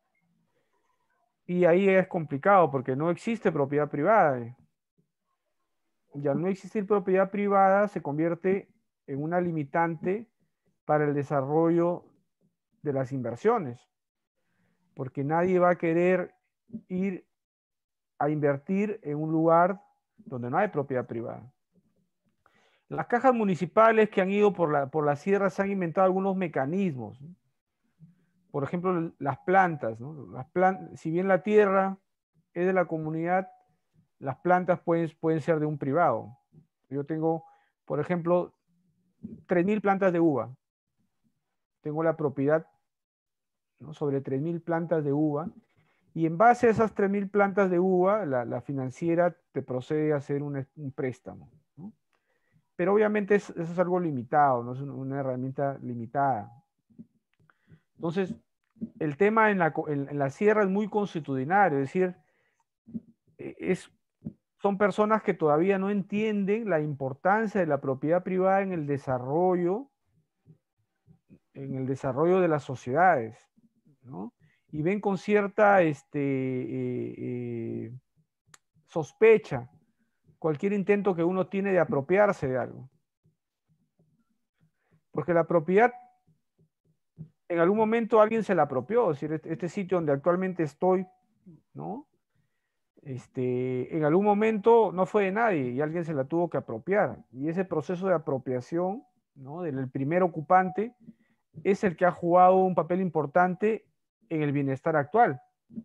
Y ahí es complicado porque no existe propiedad privada. Y al no existir propiedad privada se convierte en una limitante para el desarrollo de las inversiones. Porque nadie va a querer ir a invertir en un lugar donde no hay propiedad privada. Las cajas municipales que han ido por la, por la sierra se han inventado algunos mecanismos, ¿no? Por ejemplo, las plantas, ¿no? Las plan si bien la tierra es de la comunidad, las plantas pueden, pueden ser de un privado. Yo tengo, por ejemplo, tres mil plantas de uva. Tengo la propiedad, ¿no?, sobre tres mil plantas de uva, y en base a esas tres mil plantas de uva, la, la financiera te procede a hacer un, un préstamo, ¿no? Pero obviamente es, eso es algo limitado, ¿no? Es una, una herramienta limitada. Entonces, el tema en la, en, en la sierra es muy consuetudinario, es decir, es, son personas que todavía no entienden la importancia de la propiedad privada en el desarrollo, en el desarrollo de las sociedades, ¿no? Y ven con cierta este, eh, eh, sospecha cualquier intento que uno tiene de apropiarse de algo. Porque la propiedad, en algún momento alguien se la apropió, es decir, este, este sitio donde actualmente estoy, ¿no? Este, en algún momento no fue de nadie y alguien se la tuvo que apropiar. Y ese proceso de apropiación, ¿no?, del primer ocupante es el que ha jugado un papel importante en el bienestar actual.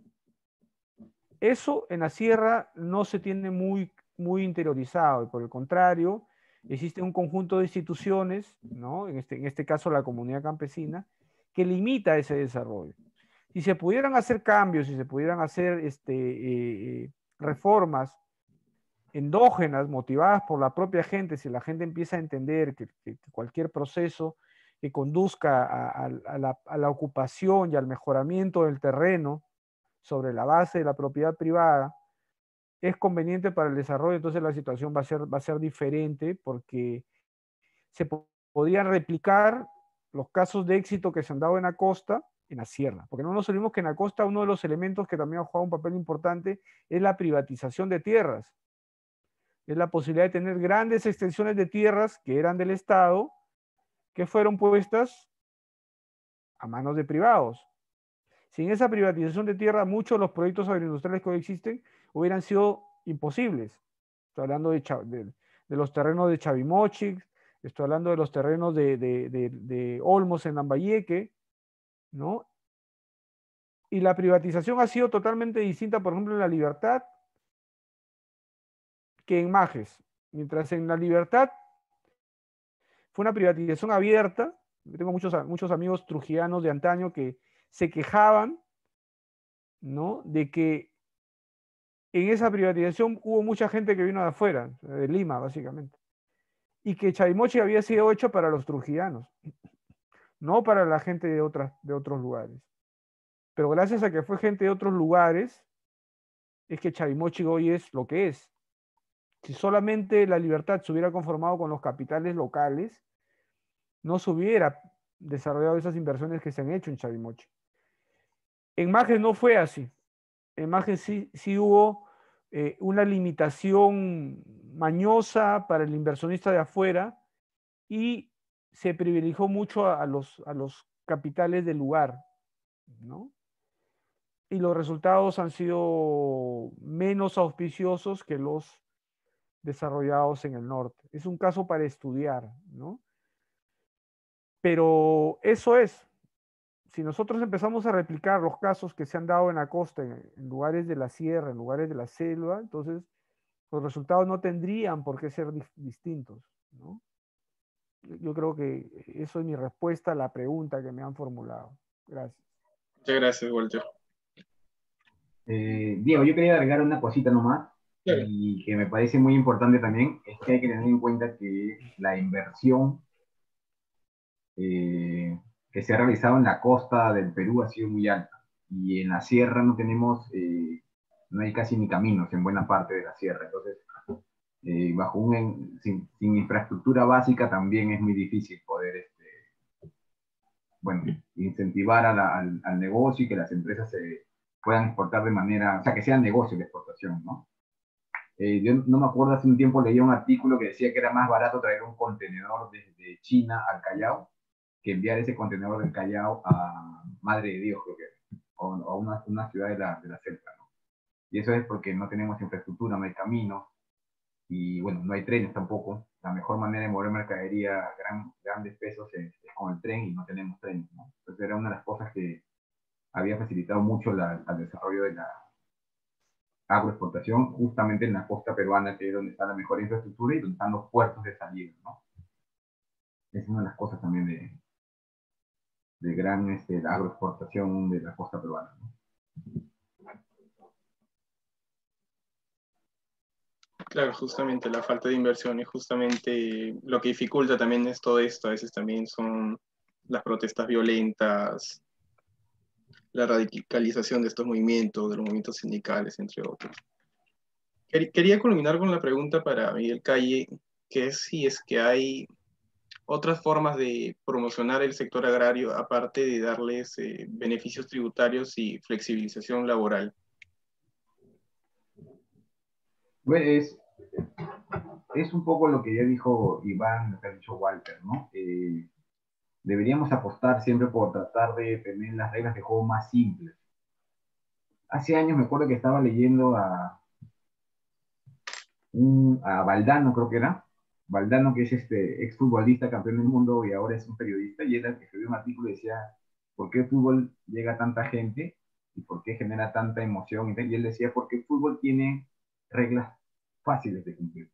Eso en la sierra no se tiene muy, muy interiorizado, y por el contrario, existe un conjunto de instituciones, ¿no?, en este, en este caso la comunidad campesina, que limita ese desarrollo. Si se pudieran hacer cambios, si se pudieran hacer este, eh, reformas endógenas, motivadas por la propia gente, si la gente empieza a entender que, que, que cualquier proceso que conduzca a, a, a, la, a la ocupación y al mejoramiento del terreno sobre la base de la propiedad privada es conveniente para el desarrollo, entonces la situación va a ser, va a ser diferente, porque se podrían replicar los casos de éxito que se han dado en la costa, en la sierra, porque no nos olvidemos que en la costa uno de los elementos que también ha jugado un papel importante es la privatización de tierras, es la posibilidad de tener grandes extensiones de tierras que eran del Estado, que fueron puestas a manos de privados. Sin esa privatización de tierra, muchos de los proyectos agroindustriales que hoy existen hubieran sido imposibles. Estoy hablando de, de, de los terrenos de Chavimochic, estoy hablando de los terrenos de, de, de, de Olmos en Lambayeque, ¿no? Y la privatización ha sido totalmente distinta, por ejemplo, en La Libertad que en Majes. Mientras en La Libertad fue una privatización abierta, tengo muchos, muchos amigos trujillanos de antaño que se quejaban, ¿no?, de que en esa privatización hubo mucha gente que vino de afuera, de Lima, básicamente, y que Chavimochic había sido hecho para los trujillanos, no para la gente de, otras, de otros lugares. Pero gracias a que fue gente de otros lugares, es que Chavimochic hoy es lo que es. Si solamente La Libertad se hubiera conformado con los capitales locales, no se hubiera desarrollado esas inversiones que se han hecho en Chavimochic. En Majes no fue así. En Majes sí, sí hubo eh, una limitación mañosa para el inversionista de afuera y se privilegió mucho a, a, los, a los capitales del lugar, ¿no? Y los resultados han sido menos auspiciosos que los desarrollados en el norte. Es un caso para estudiar, ¿no? Pero eso es. Si nosotros empezamos a replicar los casos que se han dado en la costa, en, en lugares de la sierra, en lugares de la selva, entonces los resultados no tendrían por qué ser di distintos, ¿no? Yo creo que eso es mi respuesta a la pregunta que me han formulado. Gracias. Muchas gracias, Walter. Eh, Diego, yo quería agregar una cosita nomás, claro, y que me parece muy importante también, es que hay que tener en cuenta que la inversión eh, que se ha realizado en la costa del Perú ha sido muy alta, y en la sierra no tenemos, eh, no hay casi ni caminos en buena parte de la sierra, entonces eh, bajo un, sin, sin infraestructura básica también es muy difícil poder este, bueno, incentivar a la, al, al negocio y que las empresas se puedan exportar de manera, o sea, que sea negocio de exportación, ¿no? Eh, yo no me acuerdo, hace un tiempo leía un artículo que decía que era más barato traer un contenedor desde China al Callao que enviar ese contenedor del Callao a Madre de Dios, creo que, o a una, una ciudad de la, de la selva, ¿no? Y eso es porque no tenemos infraestructura, no hay caminos, y bueno, no hay trenes tampoco. la mejor manera de mover mercadería a gran, grandes pesos es, es con el tren y no tenemos tren, ¿no? Entonces era una de las cosas que había facilitado mucho la, al desarrollo de la agroexportación, justamente en la costa peruana, que es donde está la mejor infraestructura y donde están los puertos de salida, ¿no? Es una de las cosas también de, de gran este, la agroexportación de la costa peruana, ¿no? Claro, justamente la falta de inversión y justamente lo que dificulta también es todo esto. A veces también son las protestas violentas, la radicalización de estos movimientos, de los movimientos sindicales, entre otros. Quería culminar con la pregunta para Miguel Calle, que es si es que hay otras formas de promocionar el sector agrario, aparte de darles eh, beneficios tributarios y flexibilización laboral. Pues es un poco lo que ya dijo Iván, lo que ha dicho Walter, ¿no? Eh, deberíamos apostar siempre por tratar de tener las reglas de juego más simples. Hace años me acuerdo que estaba leyendo a, un, a Valdano, creo que era, Valdano, que es este exfutbolista, campeón del mundo y ahora es un periodista, y era el que escribió un artículo y decía, ¿por qué el fútbol llega a tanta gente y por qué genera tanta emoción? Y él decía, porque el fútbol tiene reglas fáciles de cumplir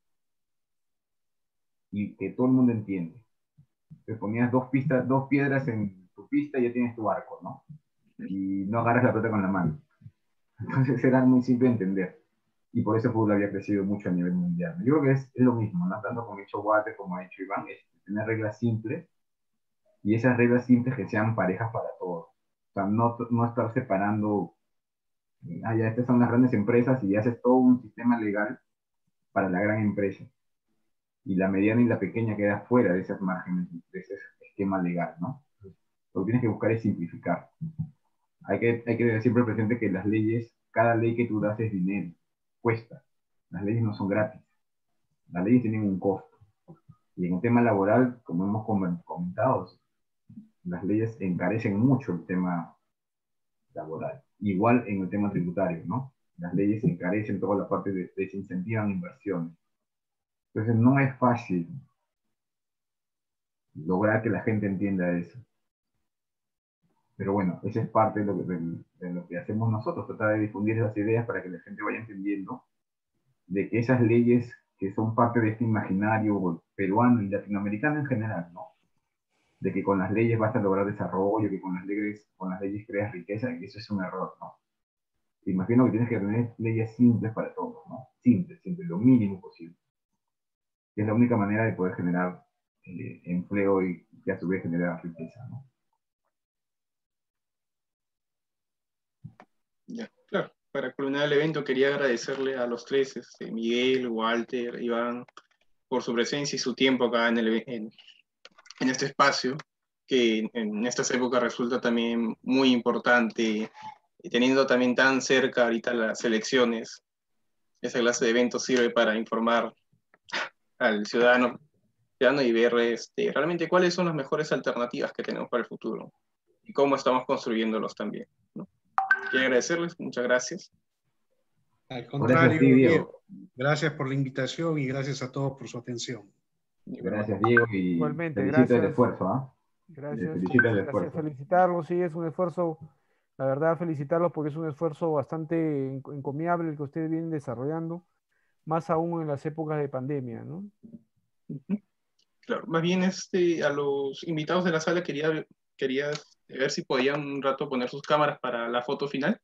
y que todo el mundo entiende. Te ponías dos, pistas, dos piedras en tu pista y ya tienes tu arco, ¿no? Y no agarras la pelota con la mano. Entonces era muy simple de entender. Y por eso el fútbol había crecido mucho a nivel mundial. Yo creo que es, es lo mismo, ¿no? Tanto como ha hecho Walter, como ha hecho Iván, es tener reglas simples y esas reglas simples que sean parejas para todos. O sea, no, no estar separando, ah, ya estas son las grandes empresas y haces todo un sistema legal para la gran empresa. Y la mediana y la pequeña queda fuera de esos márgenes, de ese esquema legal, ¿no? Lo que tienes que buscar es simplificar. Hay que, hay que tener siempre presente que las leyes, cada ley que tú das es dinero, cuesta. Las leyes no son gratis. Las leyes tienen un costo. Y en el tema laboral, como hemos comentado, las leyes encarecen mucho el tema laboral. Igual en el tema tributario, ¿no? Las leyes encarecen toda la parte de desincentivan inversiones. Entonces no es fácil lograr que la gente entienda eso. Pero bueno, esa es parte de lo, que, de, de lo que hacemos nosotros, tratar de difundir esas ideas para que la gente vaya entendiendo de que esas leyes que son parte de este imaginario peruano y latinoamericano en general, ¿no? De que con las leyes vas a lograr desarrollo, que con las leyes, con las leyes creas riqueza, y eso es un error, ¿no? Te imagino que tienes que tener leyes simples para todos, ¿no? Simples, simples, lo mínimo posible. Que es la única manera de poder generar eh, empleo y que a su vez generar riqueza, ¿no? Ya, claro. Para culminar el evento quería agradecerle a los tres, este, Miguel, Walter, Iván, por su presencia y su tiempo acá en, el, en, en este espacio, que en estas épocas resulta también muy importante, y teniendo también tan cerca ahorita las elecciones, esa clase de eventos sirve para informar al ciudadano, ciudadano y ver este, realmente cuáles son las mejores alternativas que tenemos para el futuro y cómo estamos construyéndolos también, ¿no? Quiero agradecerles, muchas gracias. Al contrario, Diego. Diego, gracias por la invitación y gracias a todos por su atención. Gracias, Diego, y igualmente, felicito gracias. el esfuerzo, ¿ah? ¿eh? Gracias, felicito el gracias, esfuerzo. felicitarlos, sí, es un esfuerzo, la verdad, felicitarlos porque es un esfuerzo bastante encomiable el que ustedes vienen desarrollando, más aún en las épocas de pandemia, ¿no? Claro, más bien este, a los invitados de la sala quería, quería ver si podían un rato poner sus cámaras para la foto final.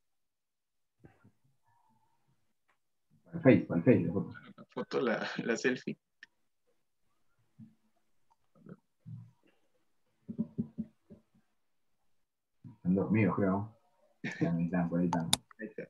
Al Face, al Face, la foto. La foto, la, la selfie. Están dormidos, creo. Ahí están, por ahí están. Ahí está.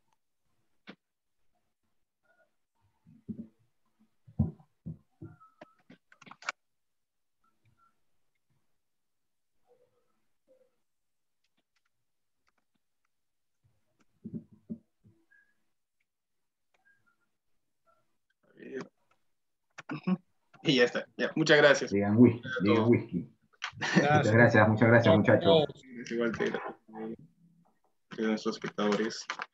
Y ya está. Ya, muchas gracias. Digan whisky, digan whisky. Gracias. Muchas gracias, muchas gracias, muchachos. Igual te de nuestros espectadores.